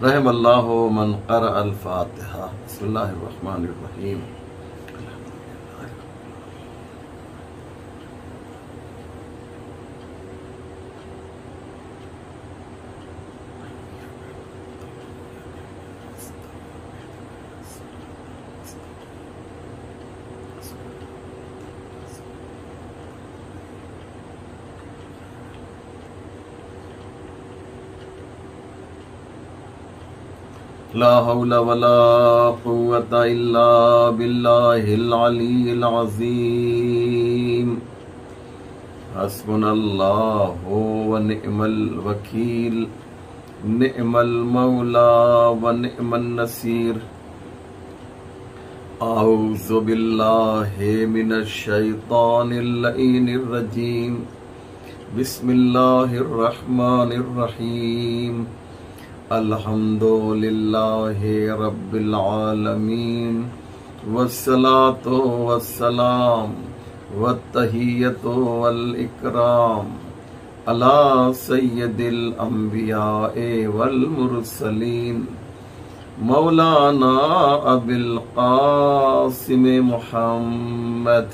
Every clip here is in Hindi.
रहमल्लाहु मन क़रा अल फ़ातिहा। बिस्मिल्लाहिर रहमानिर रहीम। ला हौला वला कुव्वता इल्ला बिल्लाहिल अलीय्यिल अज़ीम। हस्बुनल्लाहु व निअमल वकील, निअमल मौला व निअमन नसीर। औज़ु बिल्लाहि मिनश शैतानिर लईनिर रजीम। बिस्मिल्लाहिर रहमानिर रहीम। अल्हम्दुलिल्लाहि रब्बिल आलमीन वस्सलातु वस्सलाम वत्तहियतु वल इकराम अला सय्यदिल अंबियाए वल मुरसलीन मौलाना अबिल कासिम मुहम्मद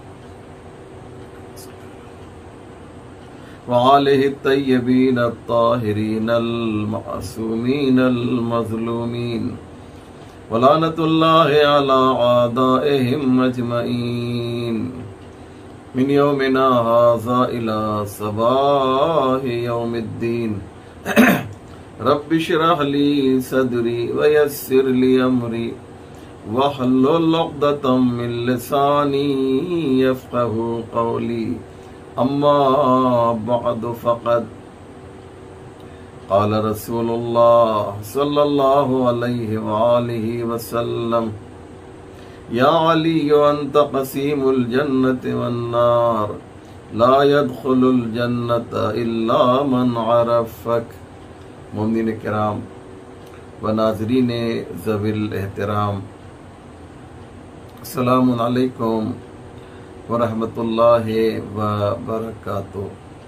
वालिहि तय्यबीन अत्ताहिरीन अल-मासूमीन अल-मज़लूमीन वलानतुल्लाहि अला आदाइहिम अजमईन मिन यौमिना हाज़ा इला सबाहि यौमिद्दीन। रब्बि इश्रह ली सदरी व यस्सिर ली अमरी वहल्लुल उक़दतम मिन लिसानी यफ़क़हू क़ौली। अम्मा बअद फ़क़द क़ाल रसूलुल्लाह सल्लल्लाहु अलैहि वआलिहि वसल्लम या अली अंत क़सीमुल जन्नति वन्नार ला यदख़ुलुल जन्नत इल्ला मन अरफ़क। मोमिनीन किराम व नाज़रीन ज़विल एहतराम, अस्सलामु अलैकुम व रहमतुल्लाहि व बरकातुहू।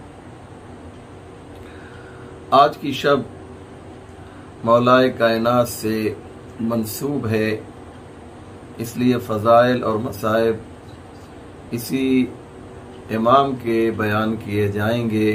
आज की शब मौलाए कायनात से मंसूब है, इसलिए फ़ज़ाइल और मसाइब इसी इमाम के बयान किए जाएंगे।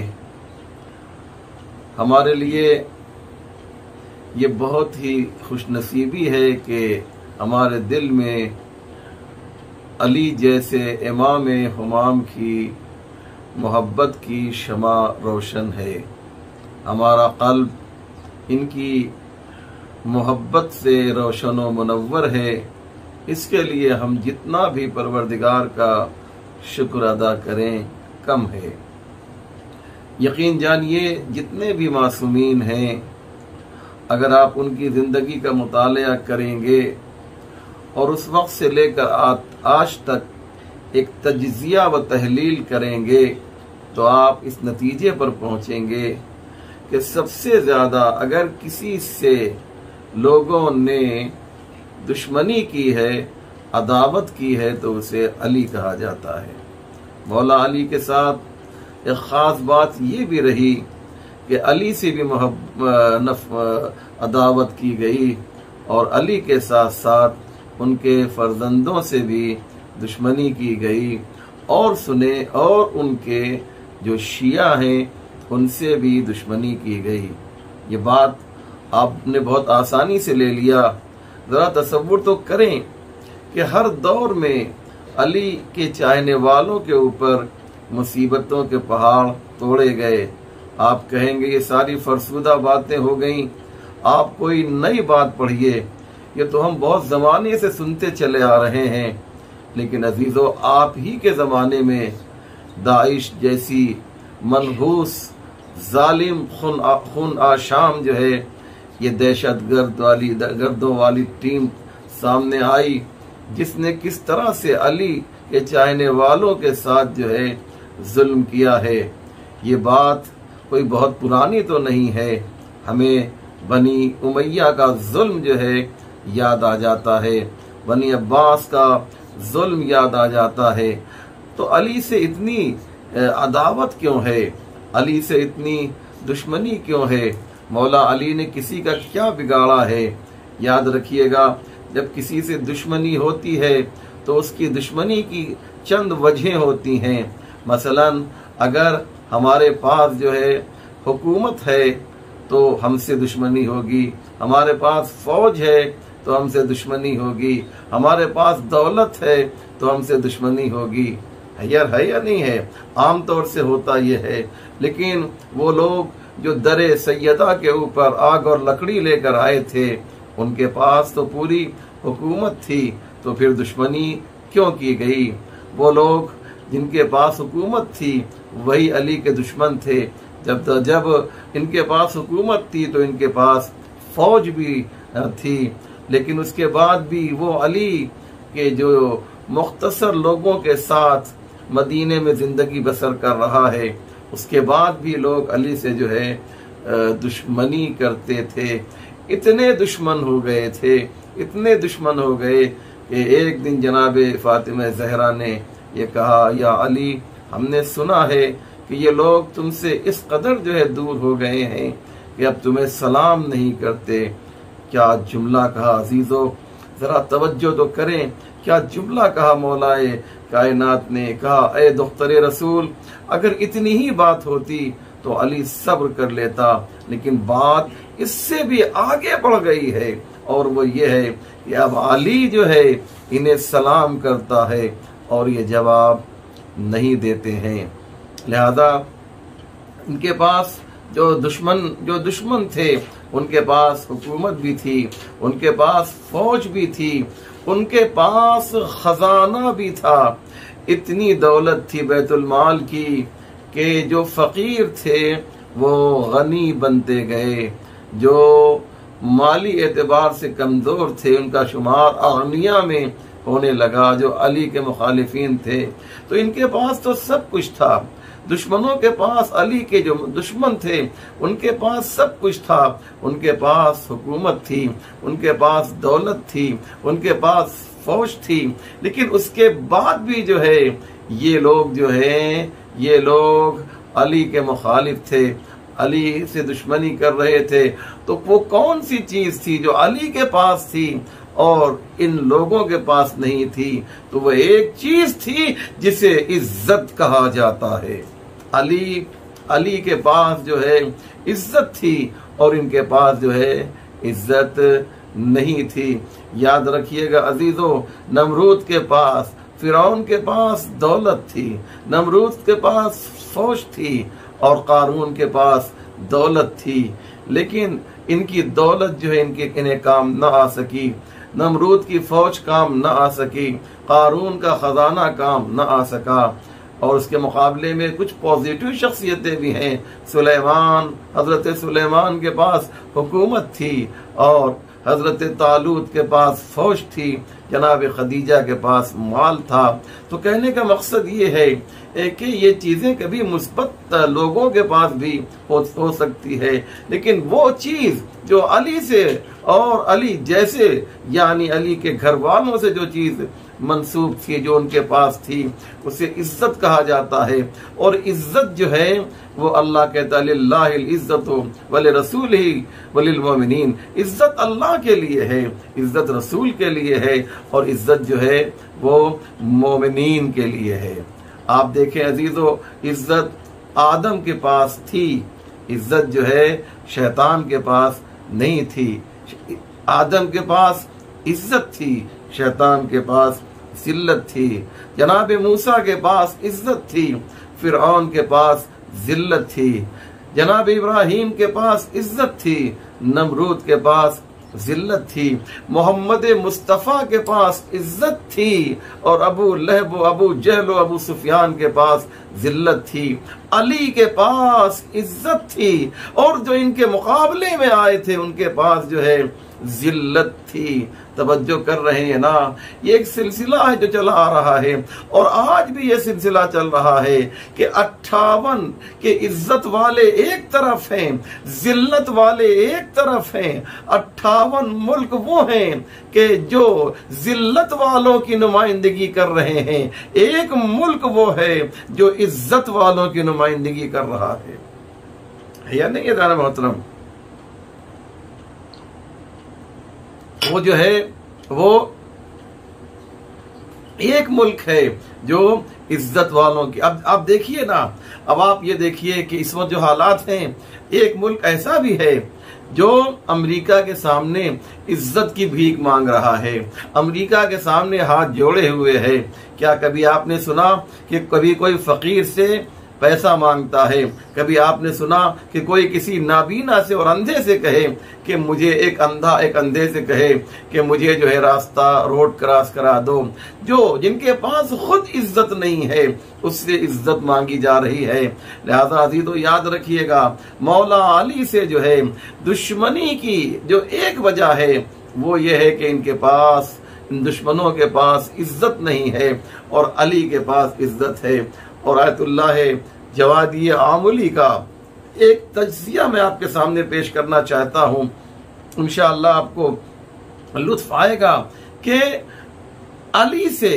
हमारे लिए ये बहुत ही खुशनसीबी है कि हमारे दिल में अली जैसे इमाम हुमाम की मोहब्बत की शमा रोशन है। हमारा क़ल्ब इनकी मोहब्बत से रोशन व मुनव्वर है। इसके लिए हम जितना भी परवरदिगार का शुक्र अदा करें कम है। यकीन जानिए जितने भी मासूमीन हैं, अगर आप उनकी ज़िंदगी का मुतालिया करेंगे और उस वक्त से लेकर आज तक एक तज्ज़िया व तहलील करेंगे तो आप इस नतीजे पर पहुंचेंगे कि सबसे ज़्यादा अगर किसी से लोगों ने दुश्मनी की है, अदावत की है, तो उसे अली कहा जाता है। मौला अली के साथ एक ख़ास बात ये भी रही कि अली से भी अदावत की गई और अली के साथ साथ उनके फर्जंदों से भी दुश्मनी की गई और उनके जो शिया हैं उनसे भी दुश्मनी की गई। ये बात आपने बहुत आसानी से ले लिया। ज़रा तसव्वुर तो करें कि हर दौर में अली के चाहने वालों के ऊपर मुसीबतों के पहाड़ तोड़े गए। आप कहेंगे ये सारी फरसुदा बातें हो गईं, आप कोई नई बात पढ़िए, ये तो हम बहुत ज़माने से सुनते चले आ रहे हैं। लेकिन अजीज़ो, आप ही के ज़माने में दाइश जैसी मनहूस जालिम खून आशाम जो है, ये गर्दों वाली टीम सामने आई, जिसने किस तरह से अली के चाहने वालों के साथ जो है जुल्म किया है। ये बात कोई बहुत पुरानी तो नहीं है। हमें बनी उमैया का जुल्म जो है याद आ जाता है, बनी अब्बास का जुल्म याद आ जाता है। तो अली से इतनी अदावत क्यों है, अली से इतनी दुश्मनी क्यों है? मौला अली ने किसी का क्या बिगाड़ा है। याद रखिएगा, जब किसी से दुश्मनी होती है तो उसकी दुश्मनी की चंद वजहें होती हैं। मसलन अगर हमारे पास जो है हुकूमत है तो हमसे दुश्मनी होगी, हमारे पास फौज है तो हमसे दुश्मनी होगी, हमारे पास दौलत है तो हमसे दुश्मनी होगी। यार है या नहीं है? आम तौर से होता यह है। लेकिन वो लोग जो दरे सैयदा के ऊपर आग और लकड़ी लेकर आए थे, उनके पास तो पूरी हुकूमत थी, तो फिर दुश्मनी क्यों की गई? वो लोग जिनके पास हुकूमत थी वही अली के दुश्मन थे। जब इनके पास हुकूमत थी तो इनके पास फौज भी थी, लेकिन उसके बाद भी वो अली के जो मुख्तसर लोगों के साथ मदीने में जिंदगी बसर कर रहा है, उसके बाद भी लोग अली से जो है दुश्मनी करते थे। इतने दुश्मन हो गए थे, इतने दुश्मन हो गए कि एक दिन जनाबे फातिमा ज़हरा ने ये कहा, या अली, हमने सुना है कि ये लोग तुमसे इस कदर जो है दूर हो गए हैं कि अब तुम्हें सलाम नहीं करते। क्या जुमला कहा अजीजों, जरा तवज्जो तो करें। क्या जुमला कहा मौलाए कायनात ने। कहा, ए दुख्तरे रसूल, अगर इतनी ही बात होती तो अली सब्र कर लेता, लेकिन बात इससे भी आगे बढ़ गई है, और वो ये है कि अब अली जो है इन्हें सलाम करता है और ये जवाब नहीं देते हैं। लिहाजा इनके पास जो दुश्मन थे, उनके पास हुकूमत भी थी, उनके पास फौज भी थी, उनके पास खजाना भी था, इतनी दौलत थी बैतुल माल की कि जो फकीर थे वो गनी बनते गए, जो माली एतबार से कमजोर थे उनका शुमार अगनिया में होने लगा, जो अली के मुखालिफिन थे। तो इनके पास तो सब कुछ था। दुश्मनों के पास, अली के जो दुश्मन थे उनके पास सब कुछ था। उनके पास हुकूमत थी, उनके पास दौलत थी, उनके पास फौज थी, लेकिन उसके बाद भी जो है ये लोग जो है ये लोग अली के मुखालिफ थे, अली से दुश्मनी कर रहे थे। तो वो कौन सी चीज थी जो अली के पास थी और इन लोगों के पास नहीं थी? तो वो एक चीज थी जिसे इज्जत कहा जाता है। अली के पास जो है इज्जत थी और इनके पास जो है इज्जत नहीं थी। याद रखिएगा अजीजों, नमरूद के पास, फिरौन के पास दौलत थी, नमरूद के पास फौज थी और कारून के पास दौलत थी, लेकिन इनकी दौलत जो है इन्हें काम न आ सकी। नमरूद की फौज काम न आ सकी, कारून का खजाना काम न आ सका। और उसके मुकाबले में कुछ पॉजिटिव शख्सियतें भी हैं। सुलेमान, हजरत सुलेमान के पास हुकूमत थी और हजरत तालूत के पास फौज थी, जनाब खदीजा के पास माल था। तो कहने का मकसद ये है कि ये चीजें कभी मुस्बत लोगों के पास भी हो सकती है, लेकिन वो चीज जो अली से और अली जैसे यानी अली के घर वालों से जो चीज मंसूब थी, जो उनके पास थी, उसे इज्जत कहा जाता है। और इज्जत जो है वो अल्लाह कहता है लिल्लाहिल इज्जतु वले रसूलिही वलिल मोमिनीन। इज्जत अल्लाह के लिए है, इज्जत रसूल के लिए है और इज्जत जो है वो मोमिनीन के लिए है। आप देखें अजीजों, इज्जत आदम के पास थी, इज्जत जो है शैतान के पास नहीं थी। आदम के पास इज्जत थी, शैतान के पास जिल्लत थी। जनाब मूसा के पास इज्जत थी, फिरौन के पास जिल्लत थी। जनाब इब्राहिम के पास इज्जत थी, नमरूद के पास जिल्लत थी। मोहम्मद मुस्तफ़ा के पास इज्जत थी और अबू लहब, अबू जहल, अबू सुफियान के पास जिल्लत थी। अली के पास इज्जत थी और जो इनके मुकाबले में आए थे उनके पास जो है जिल्लत थी। तवज्जो कर रहे हैं ना? ये एक सिलसिला है जो चला आ रहा है और आज भी ये सिलसिला चल रहा है कि 58 के इज्जत वाले एक तरफ हैं, जिल्लत वाले एक तरफ हैं। 58 मुल्क वो हैं कि जो जिल्लत वालों की नुमाइंदगी कर रहे हैं, एक मुल्क वो है जो इज्जत वालों की नुमाइंदगी कर रहा है या नहीं? ये दाना मोहतरम, वो जो है वो एक मुल्क है जो इज्जत वालों की। अब आप देखिए ना, अब आप ये देखिए कि इस वक्त जो हालात हैं, एक मुल्क ऐसा भी है जो अमेरिका के सामने इज्जत की भीख मांग रहा है, अमेरिका के सामने हाथ जोड़े हुए है। क्या कभी आपने सुना कि कभी कोई फकीर से पैसा मांगता है? कभी आपने सुना कि कोई किसी नाबीना से और अंधे से कहे कि मुझे, एक अंधा एक अंधे से कहे कि मुझे जो है रास्ता, रोड क्रॉस करा दो? जो जिनके पास खुद इज्जत नहीं है उससे इज्जत मांगी जा रही है। लिहाजा अजीजों याद रखिएगा, मौला अली से जो है दुश्मनी की जो एक वजह है वो ये है कि इनके पास, इन दुश्मनों के पास इज्जत नहीं है और अली के पास इज्जत है। और आयतुल्लाह जवादी आमुली का एक तज्जिया मैं आपके सामने पेश करना चाहता हूं, इंशाअल्लाह आपको लुत्फ आएगा कि अली से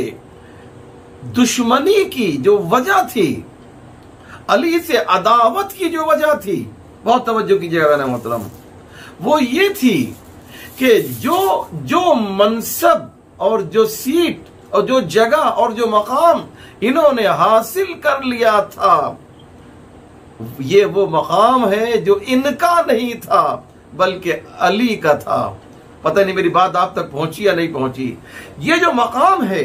दुश्मनी की जो वजह थी, अली से अदावत की जो वजह थी, बहुत तवज्जो कीजिएगा ना मोहतरम, वो ये थी कि जो मनसब और जो सीट और जो जगह और जो मकाम इन्होंने हासिल कर लिया था, ये वो मकाम है जो इनका नहीं था बल्कि अली का था। पता नहीं मेरी बात आप तक पहुंची या नहीं पहुंची। ये जो मकाम है,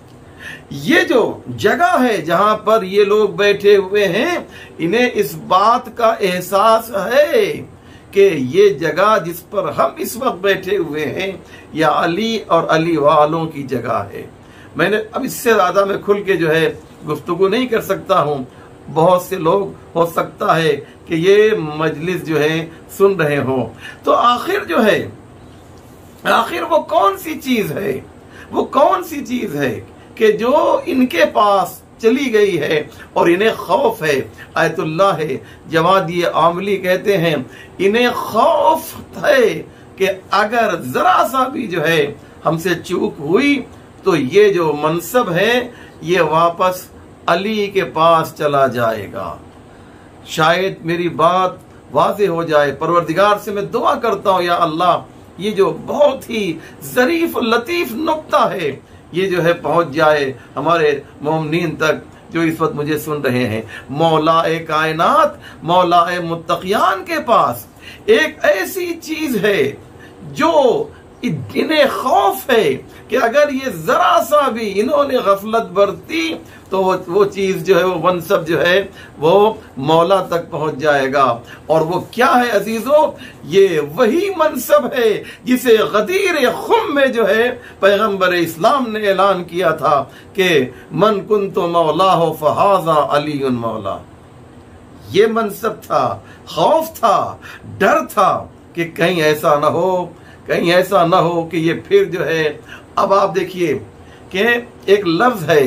ये जो जगह है जहां पर ये लोग बैठे हुए हैं, इन्हें इस बात का एहसास है कि ये जगह जिस पर हम इस वक्त बैठे हुए हैं या अली और अली वालों की जगह है। मैंने अब इससे ज्यादा मैं खुल के जो है गुफ्तगू नहीं कर सकता हूँ। बहुत से लोग हो सकता है कि ये मजलिस जो है सुन रहे हो, तो आखिर जो है, आखिर वो कौन सी चीज है, वो कौन सी चीज है कि जो इनके पास चली गई है और इन्हें खौफ है। आयतुल्लाह है जवादी आमली कहते हैं इन्हें खौफ है कि अगर जरा सा भी जो है हमसे चूक हुई तो ये जो मनसब है ये वापस अली के पास चला जाएगा। शायद मेरी बात वाज़ेह हो जाए। परवरदिगार से मैं दुआ करता हूँ, या अल्लाह ये जो बहुत ही ज़रीफ लतीफ़ नुक्ता है ये जो है पहुंच जाए हमारे मोमिनीन तक जो इस वक्त मुझे सुन रहे हैं। मौलाए कायनात, मौलाए मुत्तकियान के पास एक ऐसी चीज है जो इन्हें खौफ है कि अगर ये जरा सा भी इन्होंने गफलत बरती तो वो चीज जो है, वो मनसब जो है वो मौला तक पहुंच जाएगा। और वो क्या है अजीजों? ये वही मनसब है जिसे गदीर खुम में जो है पैगंबर इस्लाम ने ऐलान किया था कि मन कुन्तु मौला हो फहाजा अली मौला। ये मनसब था, खौफ था, डर था कि कहीं ऐसा ना हो, कहीं ऐसा ना हो कि ये फिर जो है। अब आप देखिए कि एक लफ्ज है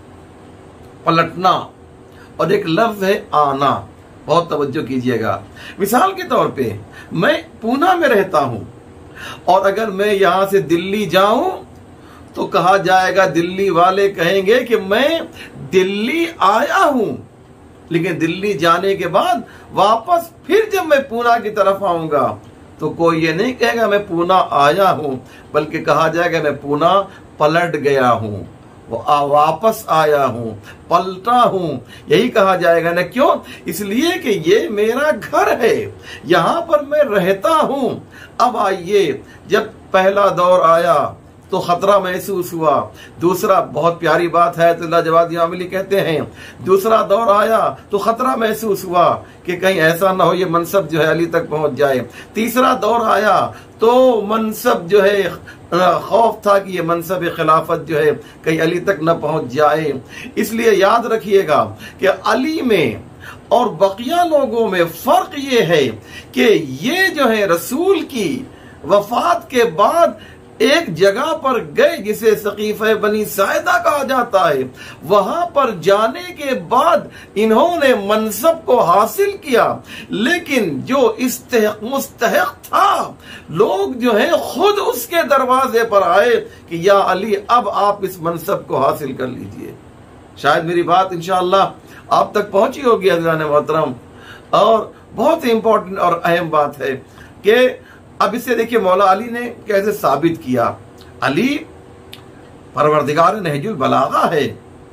पलटना और एक लफ्ज है आना, बहुत तवज्जो कीजिएगा। मिसाल के तौर पे मैं पूना में रहता हूं और अगर मैं यहां से दिल्ली जाऊं तो कहा जाएगा, दिल्ली वाले कहेंगे कि मैं दिल्ली आया हूं, लेकिन दिल्ली जाने के बाद वापस फिर जब मैं पूना की तरफ आऊंगा तो कोई ये नहीं कहेगा मैं पूना आया हूं, बल्कि कहा जाएगा मैं पूना पलट गया हूं, वापस आया हूं, पलटा हूं, यही कहा जाएगा ना। क्यों? इसलिए कि ये मेरा घर है, यहां पर मैं रहता हूं। अब आइए, जब पहला दौर आया तो खतरा महसूस हुआ। दूसरा, बहुत प्यारी बात है, तो जवादी आमिली कहते हैं दूसरा दौर आया तो खतरा महसूस हुआ कि कहीं ऐसा ना हो ये मनसब जो है अली तक पहुंच जाए। तीसरा दौर आया तो मनसब जो है खौफ था कि ये मनसब खिलाफत जो है कहीं अली तक न पहुंच जाए। इसलिए याद रखिएगा कि अली में और बकिया लोगों में फर्क ये है कि ये जो है रसूल की वफात के बाद एक जगह पर गए जिसे सकीफ़े बनी साइदा कहा जाता है। वहां पर जाने के बाद इन्होंने मनसब को हासिल किया, लेकिन जो मुस्तहक था, लोग जो है खुद उसके दरवाजे पर आए कि या अली अब आप इस मनसब को हासिल कर लीजिए। शायद मेरी बात इंशाअल्लाह आप तक पहुंची होगी अज़ीज़ान मोहतरम। और बहुत ही इंपॉर्टेंट और अहम बात है कि अब इससे देखिए मौला अली ने कैसे साबित किया। अली परवरदिगार नहजुल बलागा है।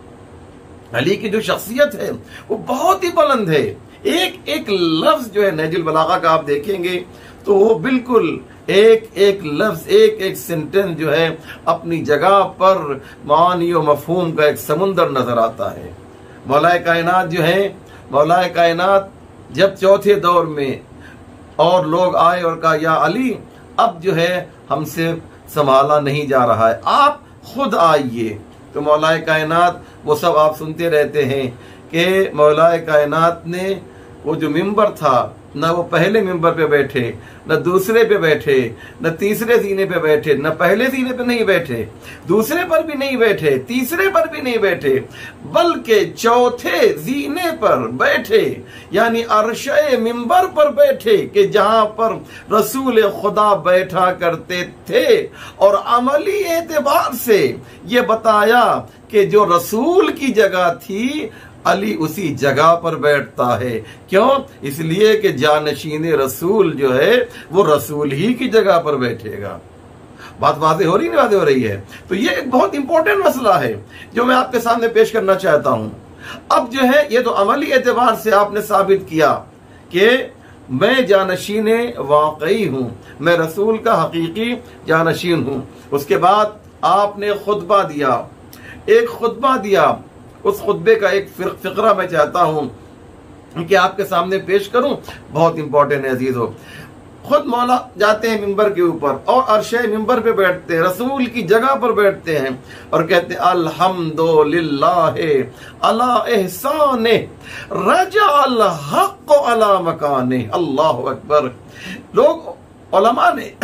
अली की जो शख्सियत है वो बहुत ही बुलंद है। एक एक लफ्ज जो है नहजुल बलागा का आप देखेंगे तो वो बिल्कुल एक एक लफ्ज, एक एक सेंटेंस जो है अपनी जगह पर मानी और मफहूम का एक समुंदर नजर आता है। मौलाए कायनात जो है, मौलाए कायनात जब चौथे दौर में और लोग आए और कहा या अली अब जो है हमसे संभाला नहीं जा रहा है, आप खुद आइए। तो मौलाए कायनात वो सब आप सुनते रहते हैं कि मौलाए कायनात ने वो जो मिंबर था, न वो पहले मिंबर पे बैठे, न दूसरे पे बैठे, न तीसरे जीने पे बैठे, न पहले जीने पे नहीं बैठे, दूसरे पर भी नहीं बैठे, तीसरे पर भी नहीं बैठे, बल्कि चौथे जीने पर बैठे, यानी अर्शे मिंबर पर बैठे कि जहां पर रसूल खुदा बैठा करते थे। और अमली एतबार से ये बताया कि जो रसूल की जगह थी अली उसी जगह पर बैठता है। क्यों? इसलिए कि जानशीन रसूल जो है वो रसूल ही की जगह पर बैठेगा। बात वाज़ेह हो रही नहीं, वाज़ेह हो रही है। तो ये एक बहुत इंपॉर्टेंट मसला है जो मैं आपके सामने पेश करना चाहता हूं। अब जो है ये तो अमली एतबार से आपने साबित किया कि मैं जानशीन वाकई हूं, मैं रसूल का हकीकी जानशीन हूं। उसके बाद आपने खुतबा दिया, एक खुतबा दिया। उस खुतबे का एक फिक्रा मैं चाहता हूं कि आपके सामने पेश करूं, बहुत इंपॉर्टेंट है अजीजों। खुद मौला जाते हैं मिंबर के ऊपर और अर्शे मिंबर पे बैठते हैं, रसूल की जगह पर बैठते हैं और कहते हैं अल्हम्दुलिल्लाह अला एहसाने रजा अल हक़ अला मकाने। अल्लाहु अकबर। लोग उलमा ने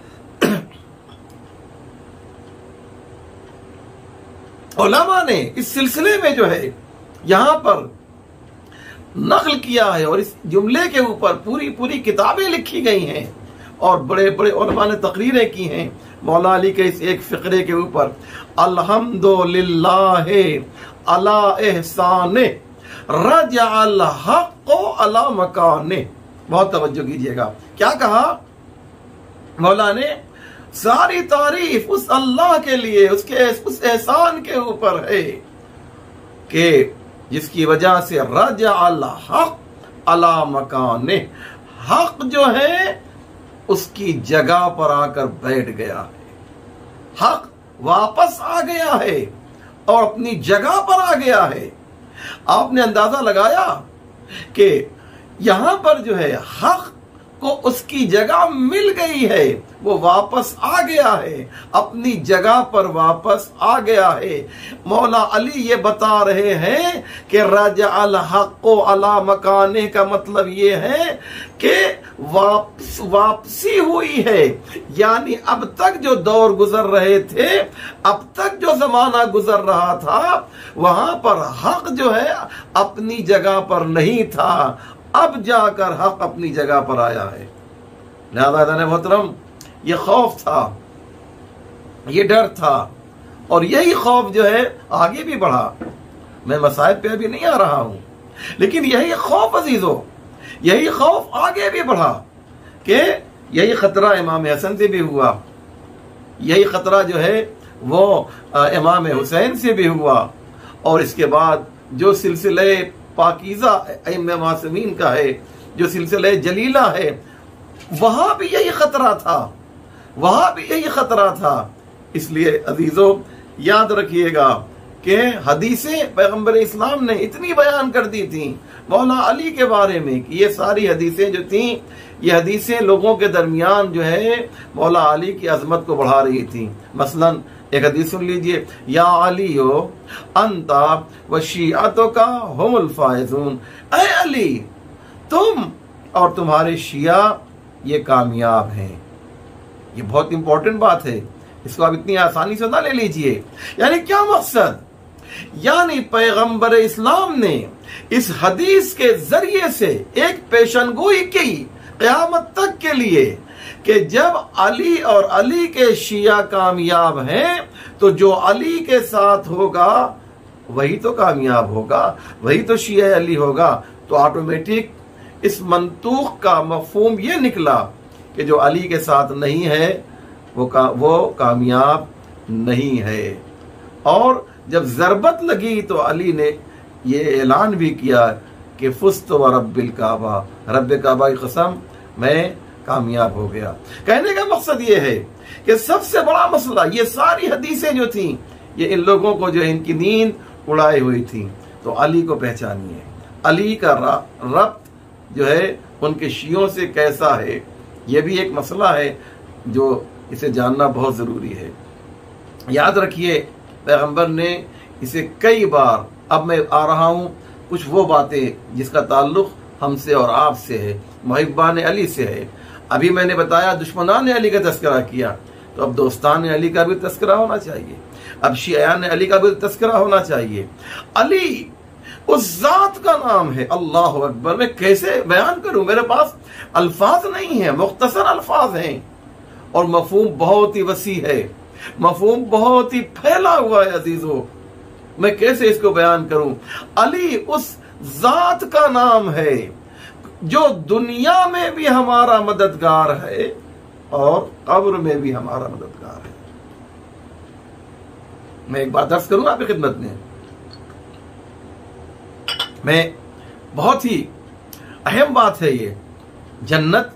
उलमा ने इस सिलसिले में जो है यहां पर नकल किया है और इस जुमले के ऊपर पूरी पूरी किताबें लिखी गई हैं और बड़े बड़े उलमा ने तकरीरें की हैं मौला अली के इस एक फिक्रे के ऊपर। अल्हम्दुलिल्लाह अला एहसाने रजअल हक़ अला मकाने। बहुत तवज्जो कीजिएगा, क्या कहा मौला ने? सारी तारीफ उस अल्लाह के लिए, उसके उस एहसान के ऊपर है कि जिसकी वजह से रजअल हक़ अला मकाने, हक जो है उसकी जगह पर आकर बैठ गया है, हक वापस आ गया है और अपनी जगह पर आ गया है। आपने अंदाजा लगाया कि यहां पर जो है हक को उसकी जगह मिल गई है, वो वापस आ गया है, अपनी जगह पर वापस आ गया है। मौला अली ये बता रहे हैं कि रजअल हक़्क़ु अला मकाने का मतलब ये है कि वापसी हुई है, यानी अब तक जो दौर गुजर रहे थे, अब तक जो जमाना गुजर रहा था, वहां पर हक जो है अपनी जगह पर नहीं था, अब जाकर हक अपनी जगह पर आया है। लिहाजा मोहतरम, ये खौफ था, ये डर था और यही खौफ जो है आगे भी बढ़ा। मैं मसाइब पे अभी नहीं आ रहा हूं, लेकिन यही खौफ अजीजों, यही खौफ आगे भी बढ़ा कि यही खतरा इमाम हसन से भी हुआ, यही खतरा जो है वो इमाम हुसैन से भी हुआ और इसके बाद जो सिलसिले पाकीज़ा अइम्मा मासूमीन का है, जो सिलसिले जलीला है, वहां भी यही खतरा था, वहां भी यही खतरा था। इसलिए अजीजों याद रखिएगा कि हदीसें पैगंबर इस्लाम ने इतनी बयान कर दी थी मौला अली के बारे में कि ये सारी हदीसें जो थी, ये हदीसें लोगों के दरमियान जो है मौला अली की अजमत को बढ़ा रही थी। मसलन एक हदीस सुन लीजिए, या अली हो अंता व शियातो का हुमुल फाइजून, ऐ अली तुम और तुम्हारे शिया ये कामयाब हैं। ये बहुत इंपॉर्टेंट बात है, इसको आप इतनी आसानी से ना ले लीजिए। यानी क्या मकसद? यानी पैगंबर इस्लाम ने इस हदीस के जरिए से एक पेशनगोई की क़यामत तक के लिए कि जब अली और अली के शिया कामयाब हैं तो जो अली के साथ होगा वही तो कामयाब होगा, वही तो शिया अली होगा। तो ऑटोमेटिक इस मंतूक का मफहूम ये निकला कि जो अली के साथ नहीं है वो कामयाब नहीं है। और जब ज़रबत लगी तो अली ने ये ऐलान भी किया कि फुस्त व रब्बिल काबा, रब्ब काबा की कसम मैं कामयाब हो गया। कहने का मकसद ये है कि सबसे बड़ा मसला, ये सारी हदीसें जो थी ये इन लोगों को जो इनकी नींद उड़ाई हुई थी। तो अली को पहचानिए, अली का रब्त जो है उनके शियों से कैसा है, ये भी एक मसला है जो इसे जानना बहुत ज़रूरी है। याद रखिए पैगंबर ने इसे कई बार, अब मैं आ रहा हूँ कुछ वो बातें जिसका ताल्लुक हमसे और आपसे है, मुहिब्बान अली से है। अभी मैंने बताया दुश्मनान अली का तस्करा किया, तो अब दोस्तान अली का भी तस्करा होना चाहिए, अब शियान अली का भी तस्करा होना चाहिए। अली उस जात का नाम है, अल्लाह अकबर। मैं कैसे बयान करूं, मेरे पास अल्फाज नहीं है, मुख्तसर अल्फाज हैं और मफहूम बहुत ही वसी है, मफहूम बहुत ही फैला हुआ है अजीजों। मैं कैसे इसको बयान करूं। अली उस जात का नाम है जो दुनिया में भी हमारा मददगार है और कब्र में भी हमारा मददगार है। मैं एक बात अर्ज करूं आपकी खिदमत में, मैं बहुत ही अहम बात है ये, जन्नत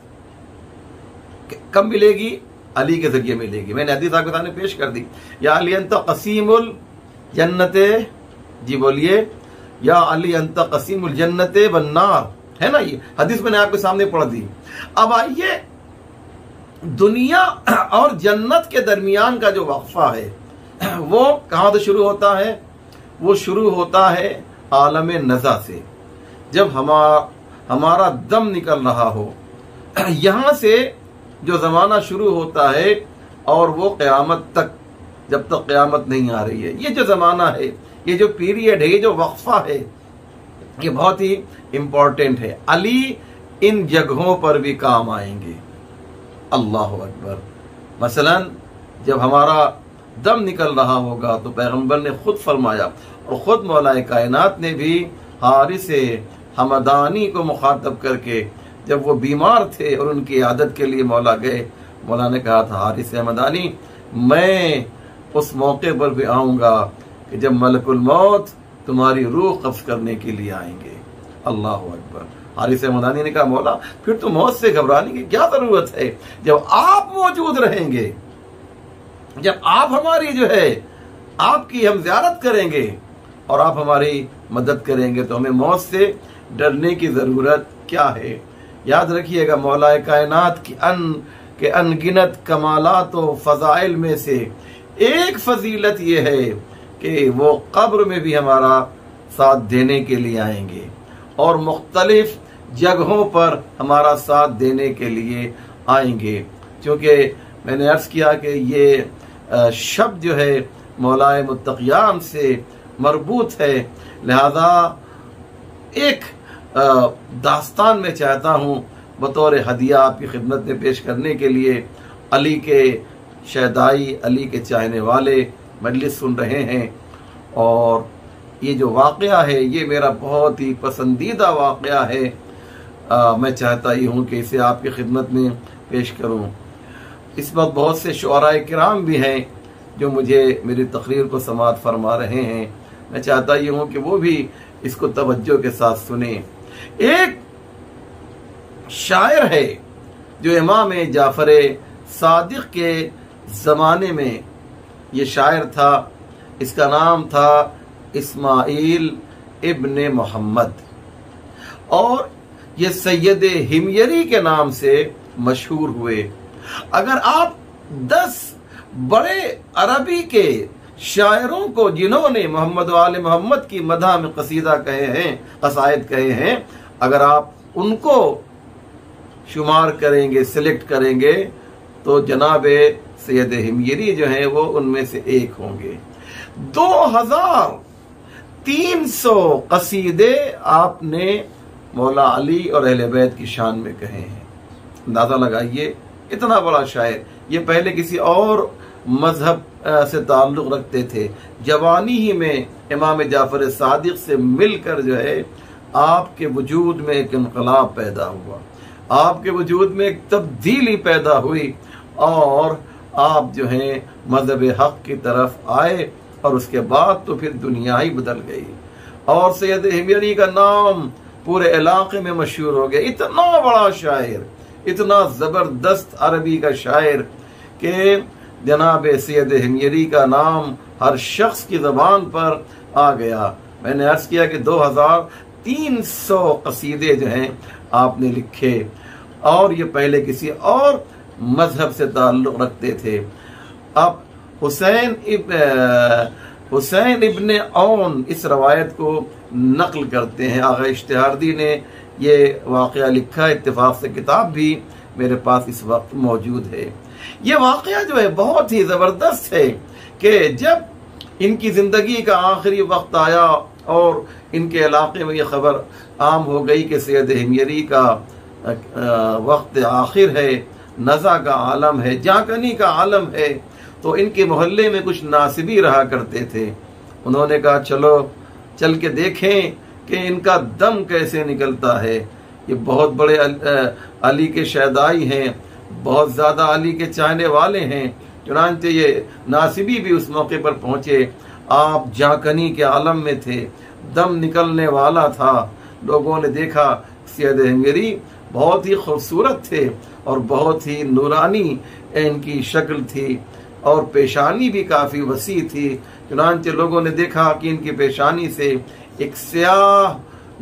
कब मिलेगी? अली के जरिए मिलेगी। मैंने हदीस आपके सामने पेश कर दी, या अली अंत कसीमुल जन्नते, जी बोलिए, या अली अंत कसीमुल जन्नते बन्नार, है ना, ये हदीस मैंने आपके सामने पढ़ दी। अब आइए, दुनिया और जन्नत के दरमियान का जो वक्फा है वो कहां से शुरू होता है? वो शुरू होता है आलम नज़ा से, जब हमारा दम निकल रहा हो, यहां से जो जमाना शुरू होता है और वो क़यामत तक, जब तक क़यामत नहीं आ रही है, ये जो जमाना है, ये जो पीरियड है, ये जो वक्फा है, ये बहुत ही इंपॉर्टेंट है। अली इन जगहों पर भी काम आएंगे। अल्लाह अकबर। मसलन जब हमारा दम निकल रहा होगा तो पैगंबर ने खुद फरमाया और खुद मौलाए कायनात ने भी हारिस हमदानी को मुखातब करके, जब वो बीमार थे और उनकी आदत के लिए मौला गए, मौला ने कहा था, हारिस हमदानी, मैं उस मौके पर भी आऊंगा कि जब मलकुल मौत तुम्हारी रूह कब्ज़ करने के लिए आएंगे। अल्लाह अकबर। हारिस हमदानी ने कहा, मौला फिर तो मौत से घबराने की क्या जरूरत है, जब आप मौजूद रहेंगे, जब आप हमारी जो है आपकी हम ज़ियारत करेंगे और आप हमारी मदद करेंगे, तो हमें मौत से डरने की जरूरत क्या है। याद रखिएगा, मौलाए कायनात की अनगिनत कमालात व फजाइल में से एक फजीलत ये है कि वो कब्र में भी हमारा साथ देने के लिए आएंगे और मुख्तलिफ जगहों पर हमारा साथ देने के लिए आएंगे। क्योंकि मैंने अर्ज किया कि ये शब्द जो है मौलाए मुत्तक़ियान से मरबूत है, लिहाजा एक दास्तान में चाहता हूँ बतौर हदिया आपकी खिदमत में पेश करने के लिए। अली के शहदाई, अली के चाहने वाले मजलिस सुन रहे हैं और ये जो वाक़या है ये मेरा बहुत ही पसंदीदा वाक़या है। मैं चाहता ही हूँ कि इसे आपकी खिदमत में पेश करूँ। इस वक्त बहुत से शुअराए किराम भी हैं जो मुझे मेरी तकरीर को समाअत फरमा रहे हैं। मैं चाहता ही हूँ कि वो भी इसको तवज्जो के साथ सुने। एक शायर है जो इमाम जाफर सादिक के ज़माने में ये शायर था, इसका नाम था इस्माइल इब्ने मोहम्मद और ये सैयद हिमयरी के नाम से मशहूर हुए। अगर आप 10 बड़े अरबी के शायरों को जिन्होंने मोहम्मद वाले मोहम्मद की मदह में कसीदा कहे हैं, कसायद कहे हैं, अगर आप उनको शुमार करेंगे, सिलेक्ट करेंगे, तो जनाब सैयद हिमयरी जो है वो उनमें से एक होंगे। 2300 कसीदे आपने मौला अली और अहले बैत की शान में कहे हैं। अंदाजा लगाइए, इतना बड़ा शायर। ये पहले किसी और मजहब से ताल्लुक रखते थे, जवानी ही में इमाम जाफर सादिक से मिलकर जो है आपके वजूद में एक इनकलाब पैदा हुआ। आपके वजूद में एक तब्दीली पैदा हुई और आप जो है मजहब हक की तरफ आए, और उसके बाद तो फिर दुनिया ही बदल गई और सैयद हिमयरी का नाम पूरे इलाके में मशहूर हो गया। इतना बड़ा शायर, इतना जबरदस्त अरबी का शायर कि जनाब सैयद हिमयरी का नाम हर शख्स की जबान पर आ गया। मैंने अर्ज किया कि 2300 कसीदे जो हैं आपने लिखे, और ये पहले किसी और मजहब से ताल्लुक रखते थे। अब हुसैन इब्ने औन इस रवायत को नकल करते हैं। आगा इश्तिहारदी ने ये वाक़या लिखा, इत्तेफाक से किताब भी मेरे पास इस वक्त मौजूद है। ये वाक़या जो है बहुत ही ज़बरदस्त है कि जब इनकी ज़िंदगी का आखिरी वक्त आया और इनके इलाके में ये खबर आम हो गई कि सैयद हिमयरी का वक्त आखिर है, नज़ा का आलम है, जाकनी का आलम है, तो इनके मोहल्ले में कुछ नासिबी रहा करते थे। उन्होंने कहा चलो चल के देखें कि इनका दम कैसे निकलता है। ये बहुत बड़े अली के शहदाई हैं, बहुत ज़्यादा अली के चाहने वाले हैं। चुनांचे ये नासिबी भी उस मौके पर पहुँचे। आप जाकनी के आलम में थे, दम निकलने वाला था। लोगों ने देखा सैयद हिमयरी बहुत ही खूबसूरत थे और बहुत ही नूरानी इनकी शक्ल थी और पेशानी भी काफ़ी वसी थी। चुनांचे लोगों ने देखा कि इनकी पेशानी से एक स्याह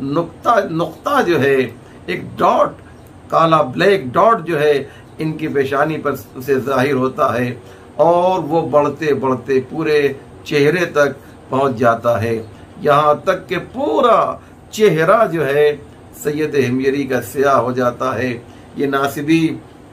नुक्ता जो है, एक डॉट, काला ब्लैक डॉट जो है इनकी पेशानी पर उसे जाहिर होता है और वो बढ़ते बढ़ते पूरे चेहरे तक पहुंच जाता है, यहाँ तक कि पूरा चेहरा जो है सैयद हिमयरी का स्याह हो जाता है। ये नासिबी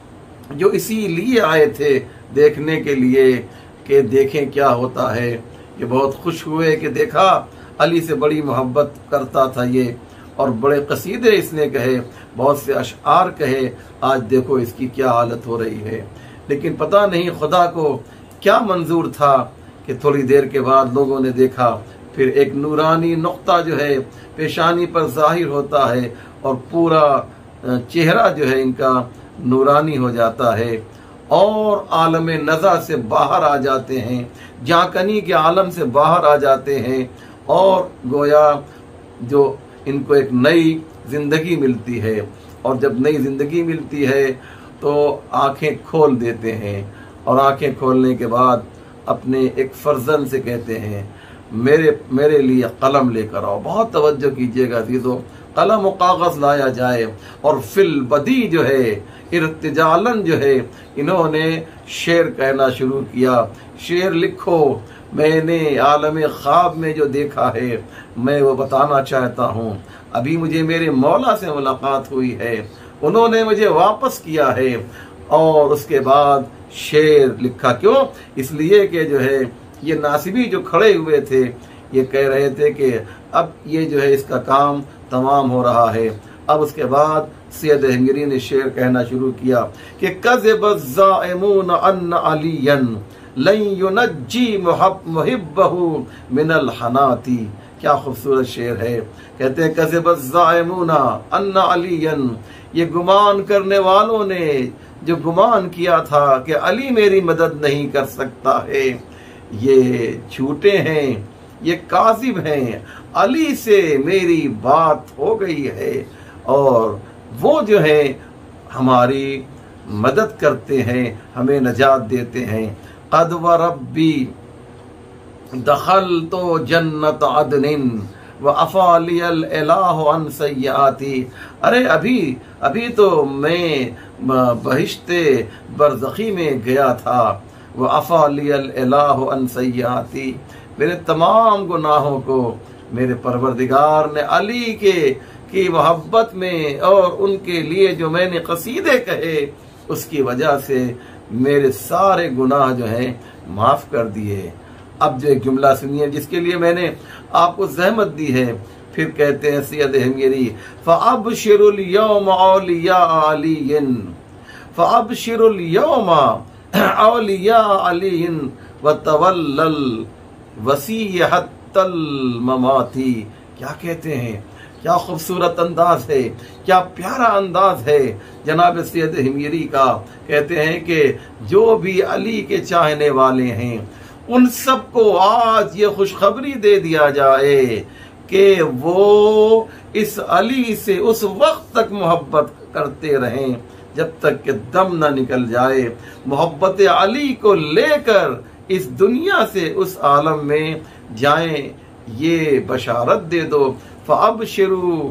जो इसीलिए आए थे देखने के लिए कि देखें क्या होता है, ये बहुत खुश हुए कि देखा अली से बड़ी मोहब्बत करता था ये, और बड़े कसीदे इसने कहे, बहुत से अशआर कहे, आज देखो इसकी क्या हालत हो रही है। लेकिन पता नहीं खुदा को क्या मंजूर था कि थोड़ी देर के बाद लोगों ने देखा फिर एक नूरानी नुक्ता जो है पेशानी पर जाहिर होता है और पूरा चेहरा जो है इनका नूरानी हो जाता है और आलम नज़ा से बाहर आ जाते हैं, जाकनी के आलम से बाहर आ जाते हैं और गोया जो इनको एक नई जिंदगी मिलती है। और जब नई जिंदगी मिलती है तो आंखें खोल देते हैं और आंखें खोलने के बाद अपने एक फर्जन से कहते हैं मेरे लिए कलम लेकर आओ। बहुत तवज्जो कीजिएगा अज़ीज़ों, कलम और कागज़ लाया जाए और फिल बदी जो है इर्तिजालन जो है इन्होंने शेर कहना शुरू किया। शेर लिखो, मैंने आलम ख्वाब में जो देखा है मैं वो बताना चाहता हूँ। अभी मुझे मेरे मौला से मुलाकात हुई है, उन्होंने मुझे वापस किया है। और उसके बाद शेर लिखा, क्यों? इसलिए कि जो है ये नासिबी जो खड़े हुए थे ये कह रहे थे कि अब ये जो है इसका काम तमाम हो रहा है। अब उसके बाद सैयद हिमयरी ने शेर कहना शुरू किया कि कज़बज़्ज़ाइमून अन्न अलियन लन युनज्जी मुहिब्बहु मिनल हनाती। क्या खूबसूरत शेर है। कहते हैं कज़बज़्ज़ाइमून अन्न अलियन, ये गुमान करने वालों ने जो गुमान किया था कि अली मेरी मदद नहीं कर सकता है, ये झूठे हैं, ये काज़िब हैं। अली से मेरी बात हो गई है और वो जो है हमारी मदद करते हैं, हमें नजात देते हैं। क़द व रब्बी दखल तो जन्नत अदनिन व अफ़ालियल इलाहु अन सय्याती। अरे अभी तो मैं बहिश्ते बरज़खी में गया था। व अफ़ालियल इलाहु अन सय्याती, मेरे तमाम गुनाहों को मेरे परवरदिगार ने अली की मोहब्बत में और उनके लिए जो मैंने कसीदे कहे उसकी वजह से मेरे सारे गुनाह जो हैं माफ़ कर दिए। अब जो एक जुमला सुनिए जिसके लिए मैंने आपको जहमत दी है। फिर कहते हैं सैयद हिमयरी, फ़अबशिरुल यौम औलिया अलियन, फ़अबशिरुल यौम औलिया अलियन व तवल्लल वसीयहत्तल ममाती। क्या कहते हैं क्या खूबसूरत अंदाज है, क्या प्यारा अंदाज है जनाब सैयद हिमयरी का। कहते हैं कि जो भी अली के चाहने वाले हैं उन सबको आज ये खुशखबरी दे दिया जाए कि वो इस अली से उस वक्त तक मोहब्बत करते रहें जब तक कि दम न निकल जाए। मोहब्बत अली को लेकर इस दुनिया से उस आलम में जाएं, ये बशारत दे दो। फ़अबशिरू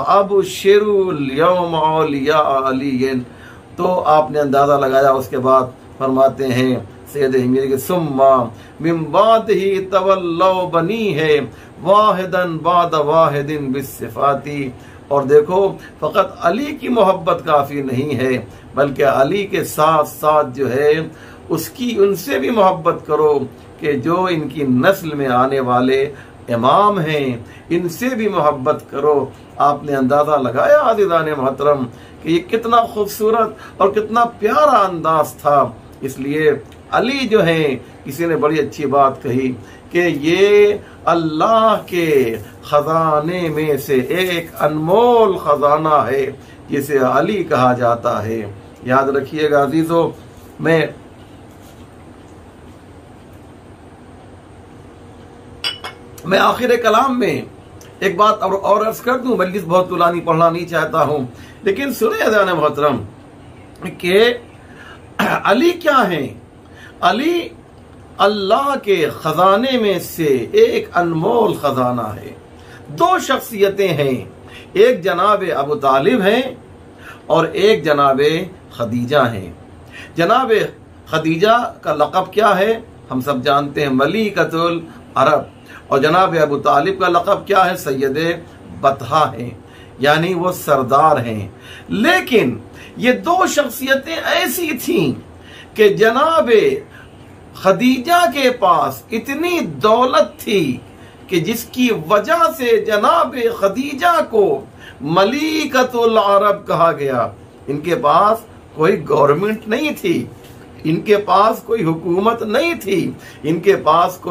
यौम औलिया अलीयन। तो आपने अंदाजा लगाया। उसके बाद फरमाते हैं सैयद हिमयरी के सुम्मा मिन बादिही तवल्लौ बनी है वाहिदन बाद वाहिदिन बिस्सिफाती। और देखो फकत अली की मोहब्बत काफी नहीं है, बल्कि अली के साथ साथ जो है उसकी उनसे भी मोहब्बत करो कि जो इनकी नस्ल में आने वाले इमाम हैं, इनसे भी मोहब्बत करो। आपने अंदाजा लगाया आज़िज़ान मोहतरम कि ये कितना खूबसूरत और कितना प्यारा अंदाज था। इसलिए अली जो है, किसी ने बड़ी अच्छी बात कही कि ये अल्लाह के खजाने में से एक अनमोल खजाना है जिसे अली कहा जाता है। याद रखिएगा अजीजों, मैं आखिर कलाम में एक बात और अर्ज कर दूं, बल्कि बहुत तुलानी पढ़ना नहीं चाहता हूं, लेकिन सुने अज़ान मोहतरम कि अली क्या है। अली अल्लाह के खजाने में से एक अनमोल खजाना है। दो शख्सियतें हैं, एक जनाब अबू तालिब हैं और एक जनाब खदीजा हैं। जनाब खदीजा का लक़ब क्या है हम सब जानते हैं, मलिकतुल अरब। और जनाब अबू तालिब का लक़ब क्या है, सैयद बतहा है, यानी वो सरदार हैं। लेकिन ये दो शख्सियतें ऐसी थीं कि जनाब खदीजा के पास इतनी दौलत थी कि जिसकी वजह से जनाब खदीजा को मलिकतुल अरब कहा गया। इनके पास कोई गवर्नमेंट नहीं थी, इनके पास कोई हुकूमत नहीं थी, इनके पास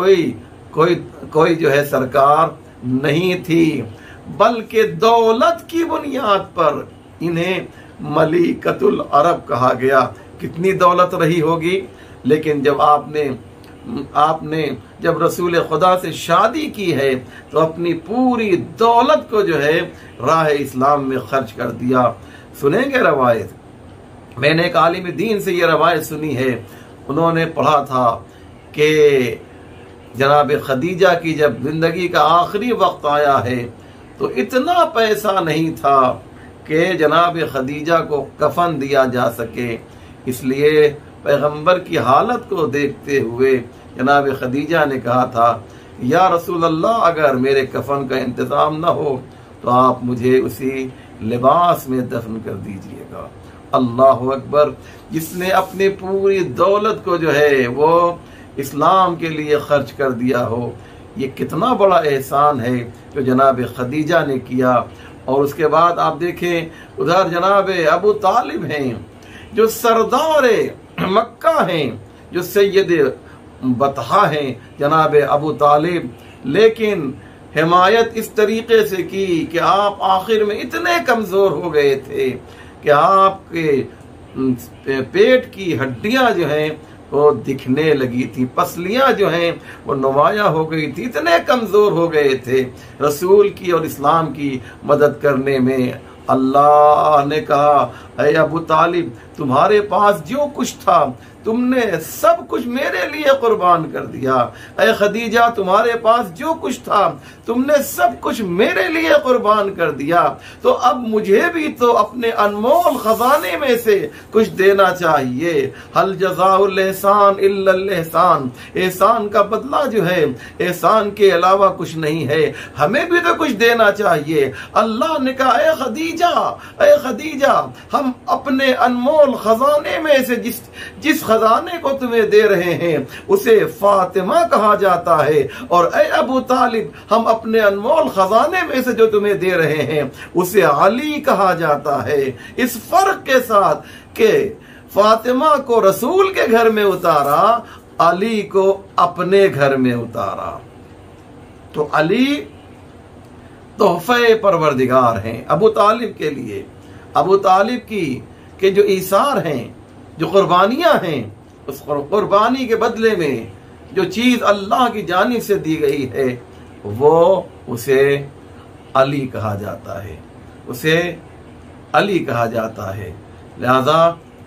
कोई जो है सरकार नहीं थी, बल्कि दौलत की बुनियाद पर इन्हें मलिकतुल अरब कहा गया। कितनी दौलत रही होगी, लेकिन जब आपने जब रसूल खुदा से शादी की है तो अपनी पूरी दौलत को जो है राह इस्लाम में खर्च कर दिया। सुनेंगे रवायत, मैंने एक आलिम दीन से ये रवायत सुनी है। उन्होंने पढ़ा था कि जनाब खदीजा की जब जिंदगी का आखिरी वक्त आया है तो इतना पैसा नहीं था कि जनाब खदीजा को कफन दिया जा सके। इसलिए पैगंबर की हालत को देखते हुए जनाब खदीजा ने कहा था, या रसूल अल्लाह, अगर मेरे कफन का इंतजाम न हो तो आप मुझे उसी लिबास में दफन कर दीजिएगा। अल्लाह अकबर। जिसने अपनी पूरी दौलत को जो है वो इस्लाम के लिए खर्च कर दिया हो, ये कितना बड़ा एहसान है जो जनाब खदीजा ने किया। और उसके बाद आप देखें उधर जनाब अबू तालिब हैं जो सरदार मक्का हैं, जो सैयद बतहा हैं जनाब अबू तालिब। लेकिन हिमायत इस तरीके से की कि आप आखिर में इतने कमजोर हो गए थे कि आपके पेट की हड्डियां जो हैं वो दिखने लगी थी, पसलियां जो हैं वो नुमाया हो गई थी, इतने कमजोर हो गए थे रसूल की और इस्लाम की मदद करने में। अल्लाह ने कहा, ऐ अबू तालिब, तुम्हारे पास जो कुछ था तुमने सब कुछ मेरे लिए कुर्बान कर दिया। ऐ खदीजा, तुम्हारे पास जो कुछ था तुमने सब कुछ मेरे लिए कुर्बान कर दिया। तो अब मुझे भी तो अपने अनमोल खजाने में से कुछ देना चाहिए। हल जज़ाउल एहसान इल्लल एहसान। एहसान का बदला जो है एहसान के अलावा कुछ नहीं है, हमें भी तो कुछ देना चाहिए। अल्लाह ने कहा, ऐ खदीजा, हम अपने अनमोल खजाने में से जिस खजाने को तुम्हें दे रहे हैं उसे फातिमा कहा जाता है, और ऐ अबू तालिब, हम अपने अनमोल खजाने में से जो तुम्हें दे रहे हैं उसे अली कहा जाता है। इस फर्क के साथ कि फातिमा को रसूल के घर में उतारा, अली को अपने घर में उतारा। तो अली तोहफे परवरदिगार हैं अबू तालिब के लिए। अबू तालिब की के जो ईसार हैं, जो कुर्बानियां हैं, उस कुर्बानी के बदले में जो चीज अल्लाह की जानिब से दी गई है वो उसे अली कहा जाता है, उसे अली कहा जाता है। लिहाजा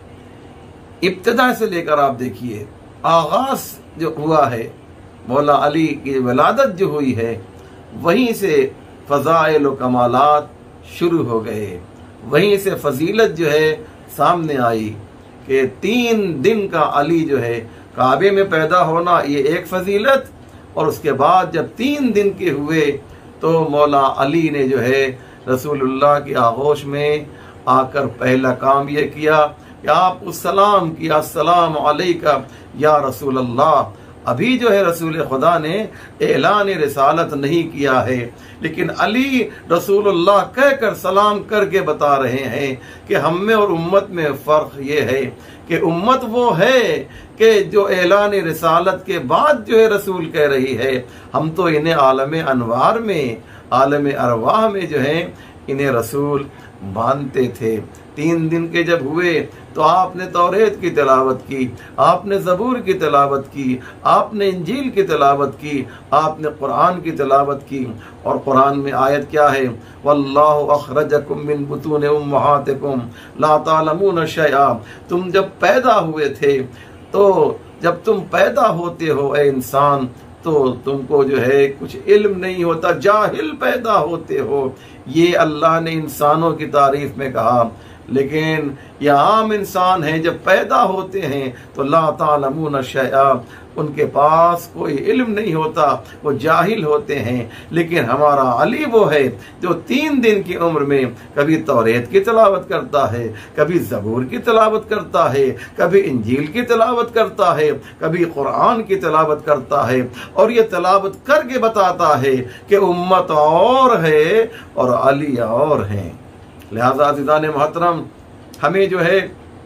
इब्तिदा से लेकर आप देखिए, आगाज जो हुआ है, मौला अली की विलादत जो हुई है, वहीं से फजाइल व कमालात शुरू हो गए, वहीं से फजीलत जो है सामने आई कि 3 दिन का अली जो है काबे में पैदा होना, ये एक फजीलत, और उसके बाद जब 3 दिन के हुए तो मौला अली ने जो है रसूलुल्लाह की आगोश में आकर पहला काम ये किया कि आप उस सलाम किया, अस्सलाम अलैका या रसूल अल्लाह। अभी जो है रसूल खुदा ने ऐलान रिसालत नहीं किया है, लेकिन अली रसूलुल्लाह कहकर सलाम करके बता रहे हैं कि हम में और उम्मत में फ़र्क ये है कि उम्मत वो है कि जो ऐलान रिसालत के बाद जो है रसूल कह रही है, हम तो इन्हें आलम अनवार में, आलम अरवाह में जो है इन्हें रसूल मानते थे। 3 दिन के जब हुए तो आपने तौरेत की तिलावत की, आपने ज़बूर की तिलावत की, आपने इंजील की तिलावत की, आपने कुरान की तिलावत की। और कुरान में आयत क्या है? वल्लाहु अखरजकुम मिन बुतून उम्महातिकुम ला तालमून शैआ। तुम जब पैदा हुए थे, तो जब तुम पैदा होते हो ए इंसान, तो तुमको जो है कुछ इल्म नहीं होता, जाहिल पैदा होते हो। ये अल्लाह ने इंसानों की तारीफ में कहा, लेकिन ये आम इंसान है, जब पैदा होते हैं तो ला तालमून शैआ, उनके पास कोई इल्म नहीं होता, वो जाहिल होते हैं। लेकिन हमारा अली वो है जो 3 दिन की उम्र में कभी तौरेत की तिलावत करता है, कभी ज़बूर की तिलावत करता है, कभी इंजील की तिलावत करता है, कभी कुरान की तिलावत करता है, और ये तिलावत करके बताता है कि उम्मत और है और अली और हैं। लिहाजा अज़ीज़ान मोहतरम, हमें जो है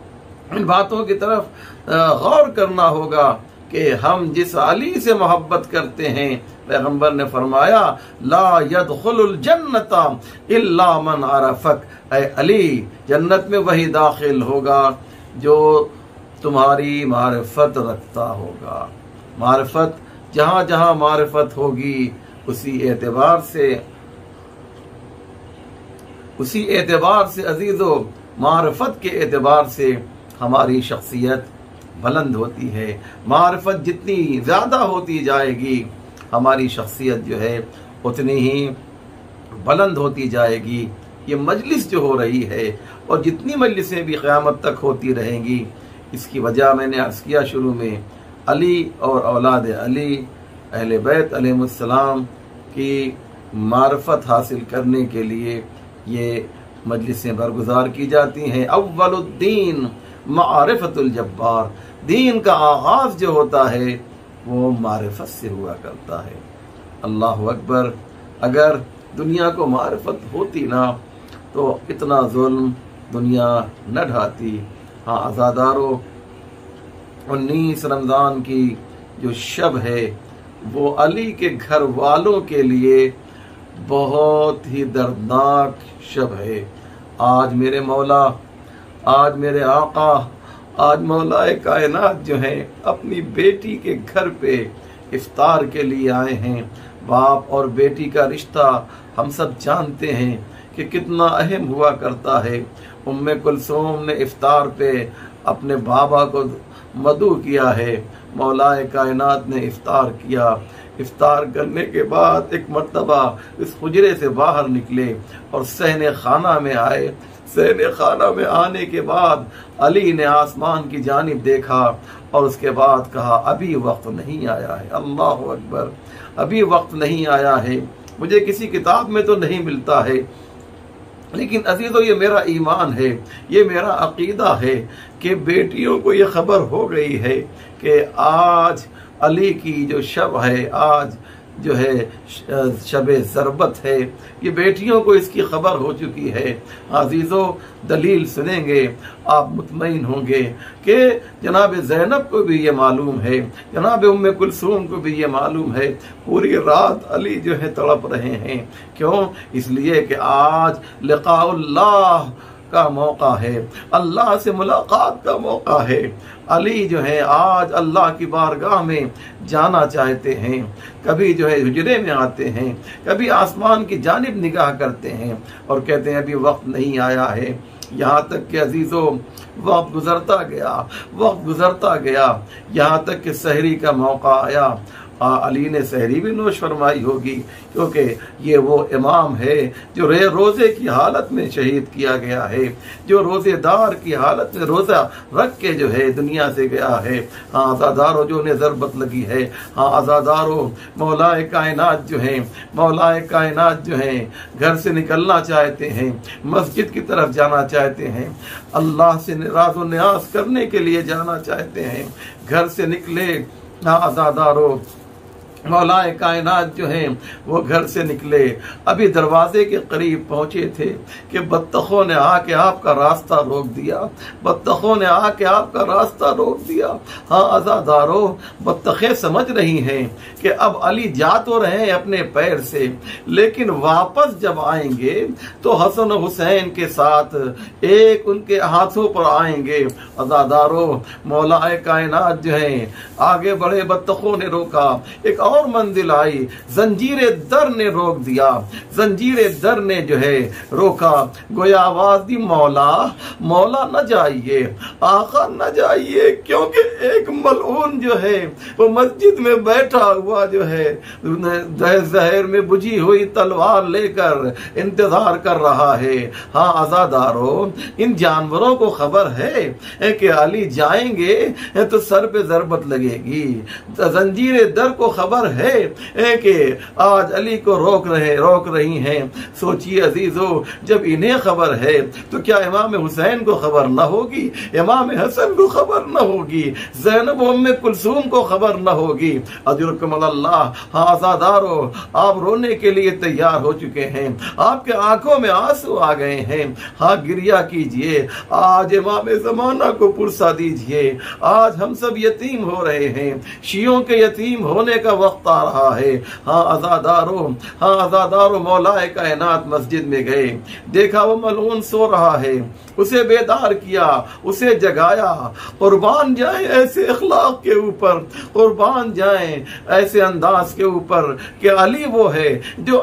इन बातों की तरफ गौर करना होगा कि हम जिस अली से मोहब्बत करते हैं, पैगंबर ने फरमाया ला यदखुलुल जन्नता इल्ला मन अरफक। ऐ अली, जन्नत में वही दाखिल होगा जो तुम्हारी मारिफत रखता होगा। मारिफत, जहाँ जहाँ मारिफत होगी, उसी एतबार से अजीजो, मारिफत के एतबार से हमारी शख्सियत बुलंद होती है। मारिफत जितनी ज़्यादा होती जाएगी, हमारी शख्सियत जो है उतनी ही बुलंद होती जाएगी। ये मजलिस जो हो रही है, और जितनी मजलिसें भी क़यामत तक होती रहेंगी, इसकी वजह मैंने अर्ज़ किया शुरू में, अली और औलाद अली, अहले बैत अलैहिमुस्सलाम की मारिफत हासिल करने के लिए ये मजलिसें बरगुजार की जाती हैं। अव्वलुद्दीन मारिफतुल जब्बार, दीन का आगाज जो होता है वो मारिफत से हुआ करता है। अल्लाह अकबर। अगर दुनिया को मारिफत होती ना तो इतना जुल्म दुनिया न ढाती। हाँ आज़ादारों, 19 रमज़ान की जो शब है वो अली के घर वालों के लिए बहुत ही दर्दनाक शब है। आज मेरे मौला, आज मेरे आका, आज मौलाए कायनात जो हैं अपनी बेटी के घर पे इफ्तार के लिए आए हैं। बाप और बेटी का रिश्ता हम सब जानते हैं कि कितना अहम हुआ करता है। उम्मे कुलसूम ने इफ्तार पे अपने बाबा को मदू किया है, मौलाए कायनात ने इफ्तार किया। इफ्तार करने के बाद एक मर्तबा इस हुजरे से बाहर निकले और सहने खाना में आए। सहने खाना में आने के बाद अली ने आसमान की जानिब देखा और उसके बाद कहा अभी वक्त नहीं आया है। अल्लाह अकबर, अभी वक्त नहीं आया है। मुझे किसी किताब में तो नहीं मिलता है, लेकिन अजीजों ये मेरा ईमान है, ये मेरा अकीदा है कि बेटियों को ये खबर हो गई है कि आज अली की जो शब है, आज जो है शबे ज़रबत है, कि बेटियों को इसकी खबर हो चुकी है। अजीज़ो, दलील सुनेंगे आप मुतमईन होंगे कि जनाब ज़ैनब को भी ये मालूम है, जनाब उम्मे कुलसूम को भी ये मालूम है। पूरी रात अली जो है तड़प रहे हैं। क्यों? इसलिए कि आज लिक़ाउल्लाह का मौका है, अल्लाह से मुलाकात का मौका है। अली जो है आज अल्लाह की बारगाह में जाना चाहते हैं। कभी जो है हुजरे में आते हैं, कभी आसमान की जानिब निगाह करते हैं और कहते हैं अभी वक्त नहीं आया है। यहाँ तक कि अजीज़ों वक्त गुजरता गया, वक्त गुजरता गया, यहाँ तक कि सहरी का मौका आया। अली ने सहरी भी नोश फरमाई होगी, क्योंकि ये वो इमाम है जो रोज़े की हालत में शहीद किया गया है, जो रोज़ेदार की हालत में रोज़ा रख के जो है दुनिया से गया है। हाँ आज़ादारों, जो उन्हें ज़रबत लगी है, हाँ आज़ादारों, मौलाए कायनात जो हैं, मौलाए कायनात जो हैं घर से निकलना चाहते हैं, मस्जिद की तरफ जाना चाहते हैं, अल्लाह से राज़ो न्यास करने के लिए जाना चाहते हैं, घर से निकले। हाँ आज़ादारों, मौलाए कायनात जो हैं वो घर से निकले, अभी दरवाजे के करीब पहुंचे थे कि बत्तखों ने आके आपका रास्ता रोक दिया, बत्तखों ने आके आपका रास्ता रोक दिया। हाँ आज़ादारों, बत्तखें समझ रही हैं कि अब अली जा तो रहे हैं अपने पैर से, लेकिन वापस जब आएंगे तो हसन हुसैन के साथ एक उनके हाथों पर आएंगे। आज़ादारों, मौलाए कायनात जो हैं आगे बढ़े, बत्तखों ने रोका। एक और मंजिल आई, जंजीरे दर ने रोक दिया, जंजीरे दर ने जो है रोका। गोया आवाज दी, मौला मौला न जाइए, आका न जाइए, क्योंकि एक मलऊन जो है वो मस्जिद में बैठा हुआ जो है जहर में बुझी हुई तलवार लेकर इंतजार कर रहा है। हाँ आज़ादारों, इन जानवरों को खबर है कि अली जाएंगे तो सर पे ज़रबत लगेगी। जंजीरे दर को खबर है कि आज अली को रोक रही हैं। सोचिए अजीजों, जब इन्हें खबर है तो क्या इमाम हुसैन को खबर न होगी, इमाम हसन को खबर न होगी, ज़ैनब उम्मे कुलसूम को खबर न होगी? अल्लाह। हाँ आज़ादारों, आप रोने के लिए तैयार हो चुके हैं, आपके आंखों में आंसू आ गए हैं। हाँ गिरिया कीजिए, आज इमाम ज़माना को पुरसा दीजिए। आज हम सब यतीम हो रहे हैं, शियों के यतीम होने का वक्त आ रहा है। हाँ आज़ादारों, हाँ आज़ादारों, मौलाए कायनात मस्जिद में गए, देखा वो मलऊन सो रहा है, उसे बेदार किया, उसे जगाया। कुर्बान जाए ऐसे अखलाक के ऊपर, कुर्बान जाए ऐसे अंदाज के ऊपर कि अली वो है जो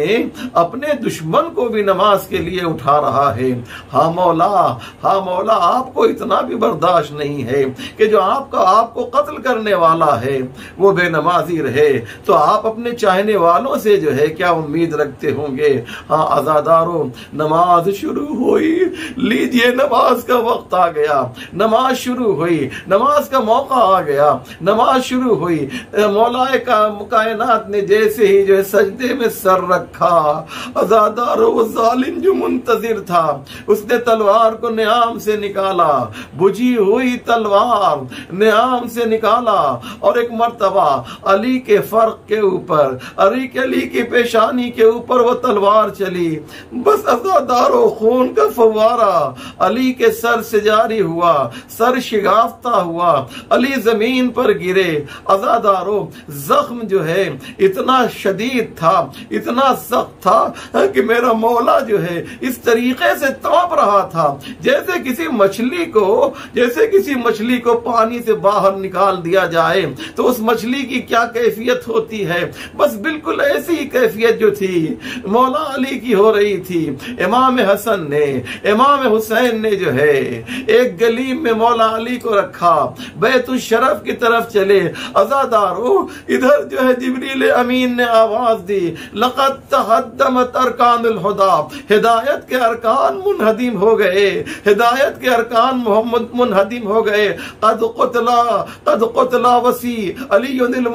अपने दुश्मन को भी नमाज के लिए उठा रहा है। हाँ मौला, हाँ मौला, आपको इतना भी बर्दाश्त नहीं है कि जो आपको कत्ल करने वाला है वो बेनमाजी रहे, तो आप अपने चाहने वालों से जो है क्या उम्मीद रखते होंगे? हाँ आज़ादारों, नमाज शुरू हुई, लीजिए नमाज का वक्त आ गया, नमाज शुरू हुई, नमाज का मौका आ गया, नमाज शुरू हुई। मौलाए कायनात ने जैसे ही जो है सजदे में सर रखा, आज़ादारों वो जालिम जो मुंतजिर था उसने तलवार को नियाम से निकाला, बुझी हुई तलवार नियाम से निकाला और एक मर्तबा अली के फर्क के ऊपर, अली की पेशानी के ऊपर वो तलवार चली। बस आज़ादारों, खून का फव्वारा अली के सर से जारी हुआ, सर शिगाफ्ता हुआ, अली जमीन पर गिरे। आज़ादारों, जख्म जो है इतना शदीद था, इतना सख्त था कि मेरा मौला जो है इस तरीके से तड़प रहा था जैसे किसी मछली को पानी से बाहर निकाल दिया जाए तो उस मछली की क्या कैफियत होती है, बस बिल्कुल ऐसी ही कैफियत जो थी मौला अली की हो रही थी। इमाम हसन ने, इमाम हुसैन ने जो है एक गलीम में मौला अली को रखा, बैतुल शरफ की तरफ चले। आज़ादारों, इधर जो है जिब्रील अमीन ने आवाज दी, लक़द तहद्दमत अरकानुल हुदा, हिदायत के अरकान मुनहदिम हो गए, हिदायत के अरकान मुनहदिम हो गए। कद क़ुतला वसी अलीयुल मुर्तज़ा,